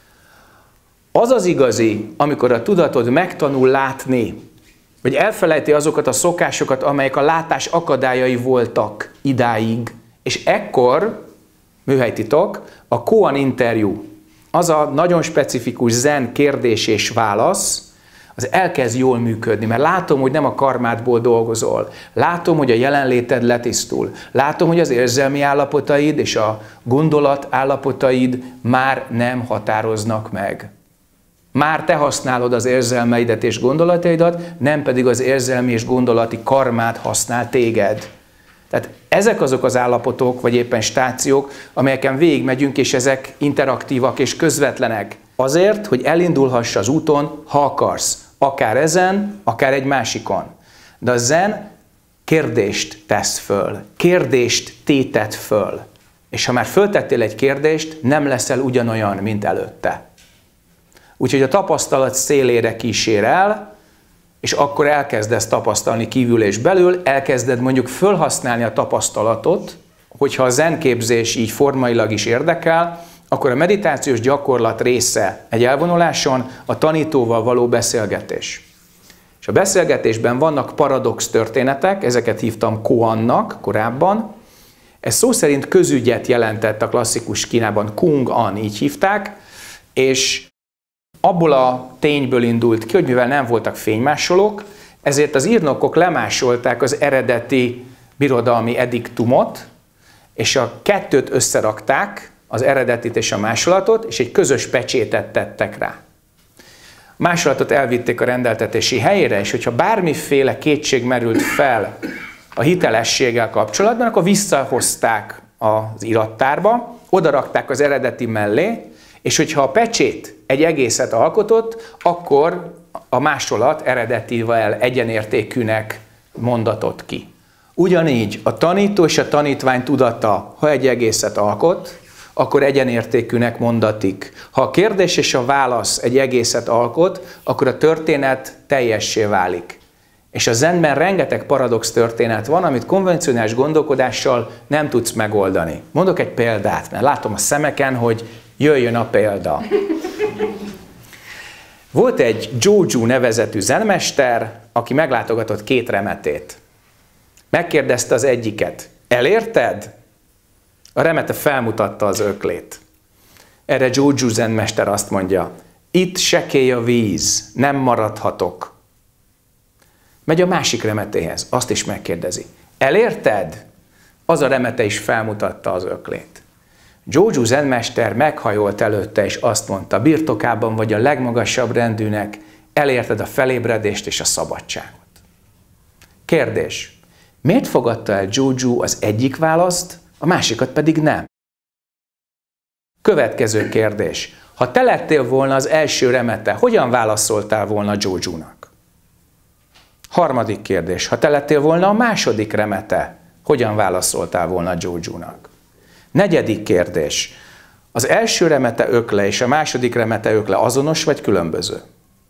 [SPEAKER 1] Az az igazi, amikor a tudatod megtanul látni, vagy elfelejti azokat a szokásokat, amelyek a látás akadályai voltak idáig, és ekkor, műhelytitok, a koan interjú, az a nagyon specifikus zen kérdés és válasz, az elkezd jól működni, mert látom, hogy nem a karmádból dolgozol. Látom, hogy a jelenléted letisztul. Látom, hogy az érzelmi állapotaid és a gondolat állapotaid már nem határoznak meg. Már te használod az érzelmeidet és gondolataidat, nem pedig az érzelmi és gondolati karmát használ téged. Tehát ezek azok az állapotok, vagy éppen stációk, amelyeken végigmegyünk, és ezek interaktívak és közvetlenek. Azért, hogy elindulhass az úton, ha akarsz. Akár ezen, akár egy másikon. De a zen kérdést tesz föl. Kérdést tétet föl. És ha már föltettél egy kérdést, nem leszel ugyanolyan, mint előtte. Úgyhogy a tapasztalat szélére kísér el, és akkor elkezdesz tapasztalni kívül és belül, elkezded mondjuk fölhasználni a tapasztalatot, hogyha a zenképzés így formailag is érdekel, akkor a meditációs gyakorlat része egy elvonuláson a tanítóval való beszélgetés. És a beszélgetésben vannak paradox történetek, ezeket hívtam koannak korábban. Ez szó szerint közügyet jelentett a klasszikus Kínában, Kung An, így hívták, és abból a tényből indult ki, hogy mivel nem voltak fénymásolók, ezért az írnokok lemásolták az eredeti birodalmi ediktumot, és a kettőt összerakták, az eredetit és a másolatot, és egy közös pecsétet tettek rá. A másolatot elvitték a rendeltetési helyére, és hogyha bármiféle kétség merült fel a hitelességgel kapcsolatban, akkor visszahozták az irattárba, odarakták az eredeti mellé, és hogyha a pecsét egy egészet alkotott, akkor a másolat eredetivel egyenértékűnek mondatott ki. Ugyanígy a tanító és a tanítvány tudata, ha egy egészet alkot, akkor egyenértékűnek mondatik. Ha a kérdés és a válasz egy egészet alkot, akkor a történet teljessé válik. És a zenben rengeteg paradox történet van, amit konvencionális gondolkodással nem tudsz megoldani. Mondok egy példát, mert látom a szemeken, hogy jöjjön a példa. Volt egy Joju nevezetű zenmester, aki meglátogatott két remetét. Megkérdezte az egyiket, elérted? A remete felmutatta az öklét. Erre Joju zenmester azt mondja, itt sekély a víz, nem maradhatok. Megy a másik remetéhez, azt is megkérdezi, elérted? Az a remete is felmutatta az öklét. Joju zenmester meghajolt előtte, és azt mondta, birtokában vagy a legmagasabb rendűnek, elérted a felébredést és a szabadságot. Kérdés, miért fogadta el Joju az egyik választ, a másikat pedig nem? Következő kérdés, Ha te lettél volna az első remete, hogyan válaszoltál volna Jojo-nak? Harmadik kérdés. Ha te lettél volna a második remete, hogyan válaszoltál volna Jojo-nak? Negyedik kérdés. Az első remete ökle és a második remete ökle azonos vagy különböző?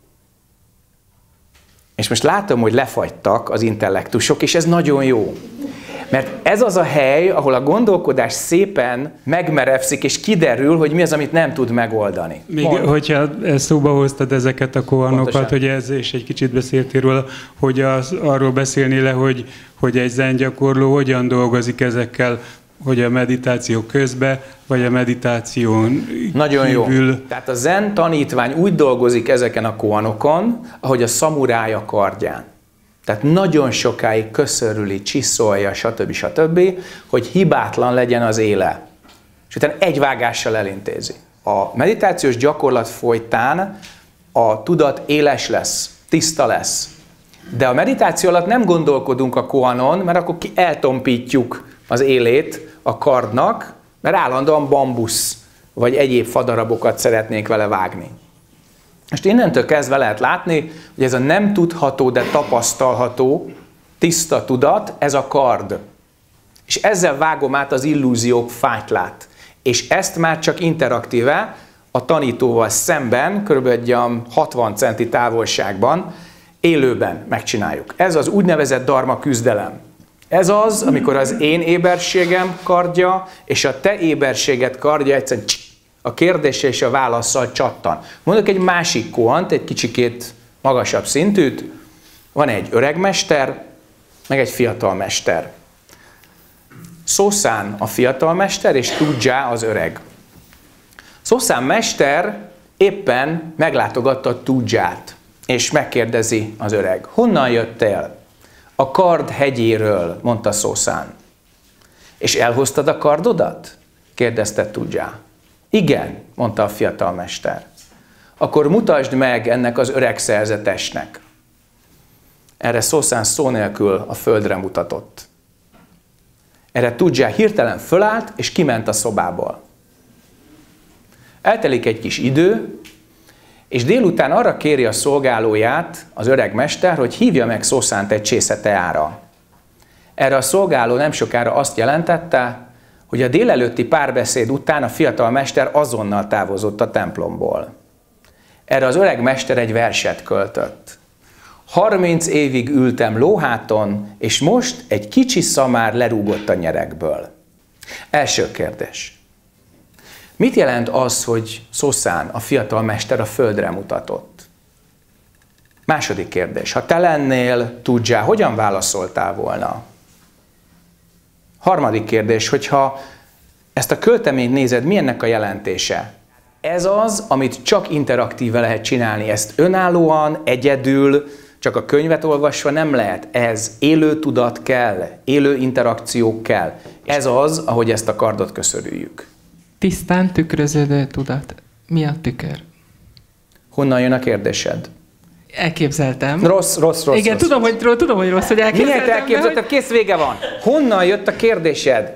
[SPEAKER 1] És most látom, hogy lefagytak az intellektusok, és ez nagyon jó. Mert ez az a hely, ahol a gondolkodás szépen megmerevszik, és kiderül, hogy mi az, amit nem tud megoldani.
[SPEAKER 10] Még,
[SPEAKER 1] Mond.
[SPEAKER 10] hogyha ezt szóba hoztad ezeket a koanokat,
[SPEAKER 1] Pontosan.
[SPEAKER 10] hogy ez, és egy kicsit beszéltél róla, hogy az, arról beszélni le, hogy, hogy egy zen gyakorló hogyan dolgozik ezekkel, hogy a meditáció közben, vagy a meditáción
[SPEAKER 1] Nagyon
[SPEAKER 10] kívül.
[SPEAKER 1] jó. Tehát a zen tanítvány úgy dolgozik ezeken a koanokon, ahogy a szamuráj a kardján. Tehát nagyon sokáig köszörüli, csiszolja, stb. stb., hogy hibátlan legyen az éle. És utána egy vágással elintézi. A meditációs gyakorlat folytán a tudat éles lesz, tiszta lesz. De a meditáció alatt nem gondolkodunk a koanon, mert akkor ki eltompítjuk az élét a kardnak, mert állandóan bambusz vagy egyéb fadarabokat szeretnénk vele vágni. Most innentől kezdve lehet látni, hogy ez a nem tudható, de tapasztalható, tiszta tudat, ez a kard. És ezzel vágom át az illúziók fátylát. És ezt már csak interaktíve a tanítóval szemben, kb. Egy hatvan centi távolságban, élőben megcsináljuk. Ez az úgynevezett dharma küzdelem. Ez az, amikor az én éberségem kardja, és a te éberséged kardja egyszerűen a kérdése és a válaszsal csattan. Mondok egy másik koant, egy kicsikét magasabb szintűt. Van egy öreg mester, meg egy fiatal mester. Szószán a fiatal mester, és Tudjá az öreg. Szószán mester éppen meglátogatta Tudját, és megkérdezi az öreg. Honnan jöttél? A kard hegyéről, mondta Szószán. És elhoztad a kardodat? Kérdezte Tudjá. Igen, mondta a fiatal mester. Akkor mutasd meg ennek az öreg szerzetesnek. Erre Szószán szó nélkül a földre mutatott. Erre Tudjá hirtelen fölállt, és kiment a szobából. Eltelik egy kis idő, és délután arra kéri a szolgálóját, az öreg mester, hogy hívja meg Szószánt egy csésze teára. Erre a szolgáló nem sokára azt jelentette, hogy a délelőtti párbeszéd után a fiatal mester azonnal távozott a templomból. Erre az öreg mester egy verset költött. harminc évig ültem lóháton, és most egy kicsi szamár lerúgott a nyerekből. Első kérdés. Mit jelent az, hogy Szószán, a fiatal mester a földre mutatott? Második kérdés. Ha te lennél Tudjá, hogyan válaszoltál volna? Harmadik kérdés, hogyha ezt a költeményt nézed, mi ennek a jelentése? Ez az, amit csak interaktíve lehet csinálni. Ezt önállóan, egyedül, csak a könyvet olvasva nem lehet. Ez élő tudat kell, élő interakciók kell. Ez az, ahogy ezt a kardot köszörüljük.
[SPEAKER 2] Tisztán tükröződő tudat. Mi a tükör?
[SPEAKER 1] Honnan jön a kérdésed?
[SPEAKER 2] Elképzeltem.
[SPEAKER 1] Rossz, rossz, rossz.
[SPEAKER 2] Igen,
[SPEAKER 1] rossz.
[SPEAKER 2] tudom, hogy, tudom, hogy rossz, hogy elképzeltem.
[SPEAKER 1] Miért elképzelted? Hogy... Kész vége van. Honnan jött a kérdésed?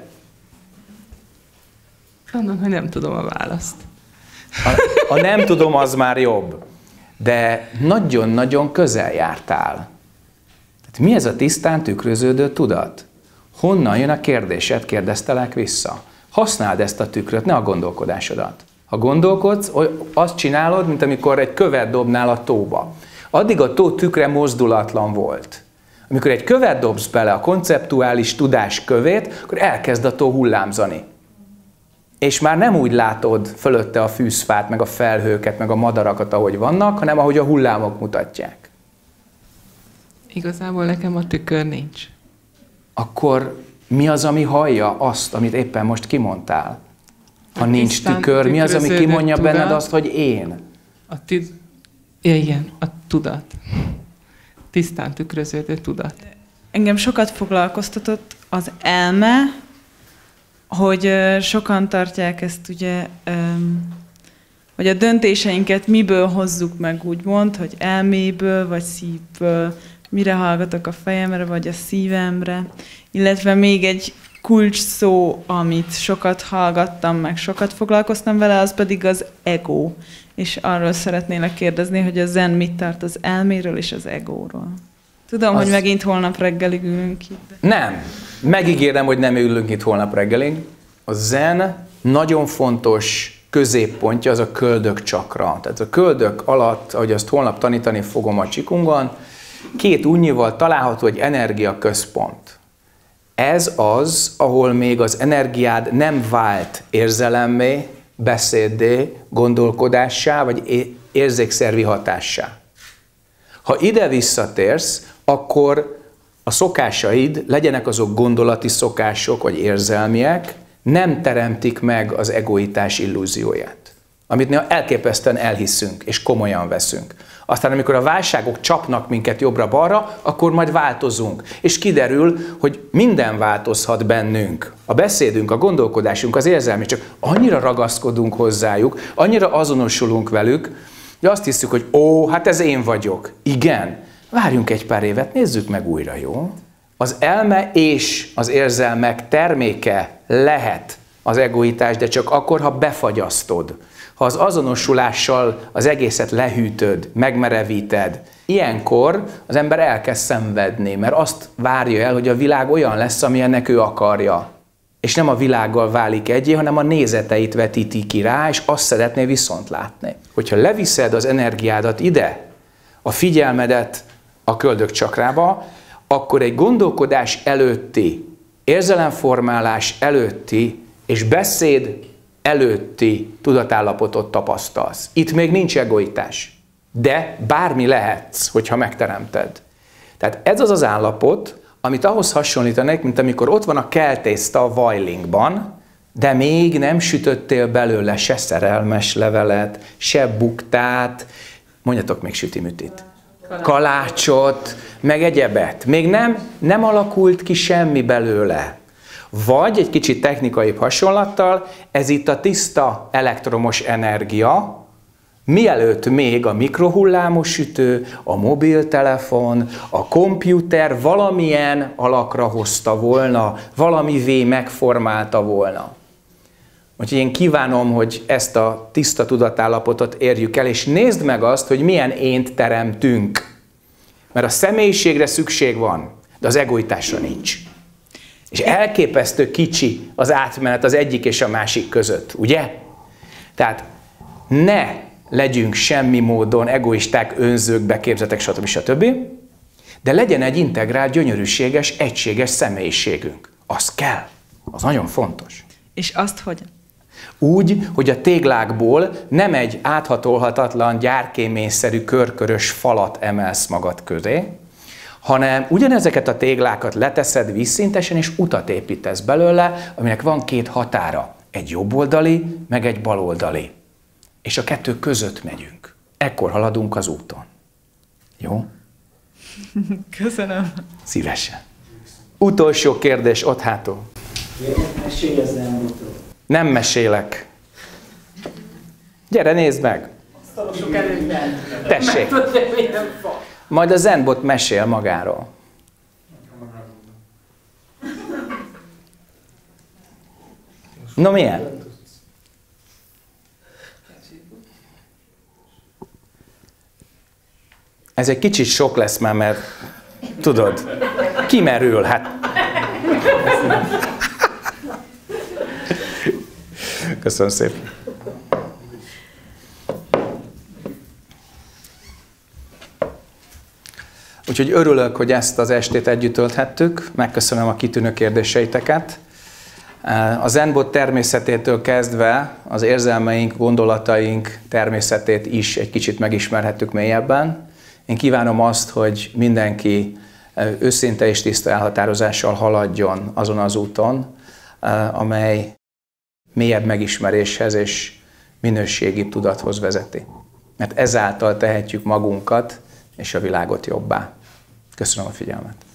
[SPEAKER 2] Mondom, hogy nem tudom a választ.
[SPEAKER 1] A, a nem tudom, az már jobb. De nagyon-nagyon közel jártál. Tehát mi ez a tisztán tükröződő tudat? Honnan jön a kérdésed? Kérdeztelek vissza. Használd ezt a tükröt, ne a gondolkodásodat. Ha gondolkodsz, azt csinálod, mint amikor egy követ dobnál a tóba. Addig a tó tükre mozdulatlan volt. Amikor egy követ dobsz bele, a konceptuális tudás kövét, akkor elkezd a tó hullámzani. És már nem úgy látod fölötte a fűzfát, meg a felhőket, meg a madarakat, ahogy vannak, hanem ahogy a hullámok mutatják.
[SPEAKER 2] Igazából nekem a tükör nincs.
[SPEAKER 1] Akkor mi az, ami hallja azt, amit éppen most kimondtál? Ha nincs tükör, mi az, ami kimondja tudat, benned azt, hogy én?
[SPEAKER 2] A tüd... ja, igen, a tudat. Tisztán tükröződő tudat.
[SPEAKER 4] Engem sokat foglalkoztatott az elme, hogy sokan tartják ezt ugye, hogy a döntéseinket miből hozzuk meg, úgymond, hogy elméből, vagy szívből, mire hallgatok a fejemre, vagy a szívemre. Illetve még egy kulcs szó, amit sokat hallgattam, meg sokat foglalkoztam vele, az pedig az ego. És arról szeretnélek kérdezni, hogy a zen mit tart az elméről és az egóról. Tudom, az... hogy megint holnap reggelig ülünk itt. De...
[SPEAKER 1] Nem. Megígérem, hogy nem ülünk itt holnap reggelig. A zen nagyon fontos középpontja az a köldök csakra. Tehát a köldök alatt, ahogy azt holnap tanítani fogom a Csikungon, két únnyival található egy energiaközpont. Ez az, ahol még az energiád nem vált érzelemmé, beszéddé, gondolkodássá, vagy érzékszervi hatássá. Ha ide visszatérsz, akkor a szokásaid, legyenek azok gondolati szokások, vagy érzelmiek, nem teremtik meg az egoitás illúzióját, amit mi elképesztően elhiszünk, és komolyan veszünk. Aztán, amikor a válságok csapnak minket jobbra-balra, akkor majd változunk. És kiderül, hogy minden változhat bennünk. A beszédünk, a gondolkodásunk, az érzelmi, csak annyira ragaszkodunk hozzájuk, annyira azonosulunk velük, hogy azt hiszük, hogy ó, hát ez én vagyok. Igen, várjunk egy pár évet, nézzük meg újra, jó? Az elme és az érzelmek terméke lehet az egoitás, de csak akkor, ha befagyasztod. Ha az azonosulással az egészet lehűtöd, megmerevíted, ilyenkor az ember elkezd szenvedni, mert azt várja el, hogy a világ olyan lesz, amilyennek ő akarja. És nem a világgal válik egyé, hanem a nézeteit vetíti ki rá, és azt szeretné viszont látni. Hogyha leviszed az energiádat ide, a figyelmedet a köldök csakrába, akkor egy gondolkodás előtti, érzelemformálás előtti és beszéd előtti tudatállapotot tapasztalsz. Itt még nincs egoitás, de bármi lehetsz, hogyha megteremted. Tehát ez az az állapot, amit ahhoz hasonlítanék, mint amikor ott van a keltészta a vajlingban, de még nem sütöttél belőle se szerelmes levelet, se buktát, mondjatok még sütimütit, kalácsot, meg egyebet. Még nem, nem alakult ki semmi belőle. Vagy egy kicsit technikaibb hasonlattal, ez itt a tiszta elektromos energia, mielőtt még a mikrohullámos sütő, a mobiltelefon, a komputer valamilyen alakra hozta volna, valamivé megformálta volna. Úgyhogy én kívánom, hogy ezt a tiszta tudatállapotot érjük el, és nézd meg azt, hogy milyen ént teremtünk. Mert a személyiségre szükség van, de az egoitásra nincs. És elképesztő kicsi az átmenet az egyik és a másik között, ugye? Tehát ne legyünk semmi módon egoisták, önzők, beképzetek, stb. stb. De legyen egy integrált, gyönyörűséges, egységes személyiségünk. Az kell. Az nagyon fontos.
[SPEAKER 4] És azt hogyan?
[SPEAKER 1] Úgy, hogy a téglákból nem egy áthatolhatatlan, gyárkéményszerű, körkörös falat emelsz magad közé, hanem ugyanezeket a téglákat leteszed vízszintesen, és utat építesz belőle, aminek van két határa. Egy jobboldali, meg egy baloldali. És a kettő között megyünk. Ekkor haladunk az úton. Jó?
[SPEAKER 4] Köszönöm.
[SPEAKER 1] Szívesen. Utolsó kérdés ott hátul.
[SPEAKER 12] Mesélj az Zenbotról.
[SPEAKER 1] Nem mesélek. Gyere, nézd meg.
[SPEAKER 12] Asztalosok előtt nem.
[SPEAKER 1] Tessék. Majd a Zenbot mesél magáról. No, milyen? Ez egy kicsit sok lesz már, mert tudod, kimerül, hát. Köszönöm szépen. Úgyhogy örülök, hogy ezt az estét együtt tölthettük. Megköszönöm a kitűnő kérdéseiteket. A Zenbot természetétől kezdve az érzelmeink, gondolataink természetét is egy kicsit megismerhettük mélyebben. Én kívánom azt, hogy mindenki őszinte és tiszta elhatározással haladjon azon az úton, amely mélyebb megismeréshez és minőségi tudathoz vezeti. Mert ezáltal tehetjük magunkat és a világot jobbá. Köszönöm a figyelmet.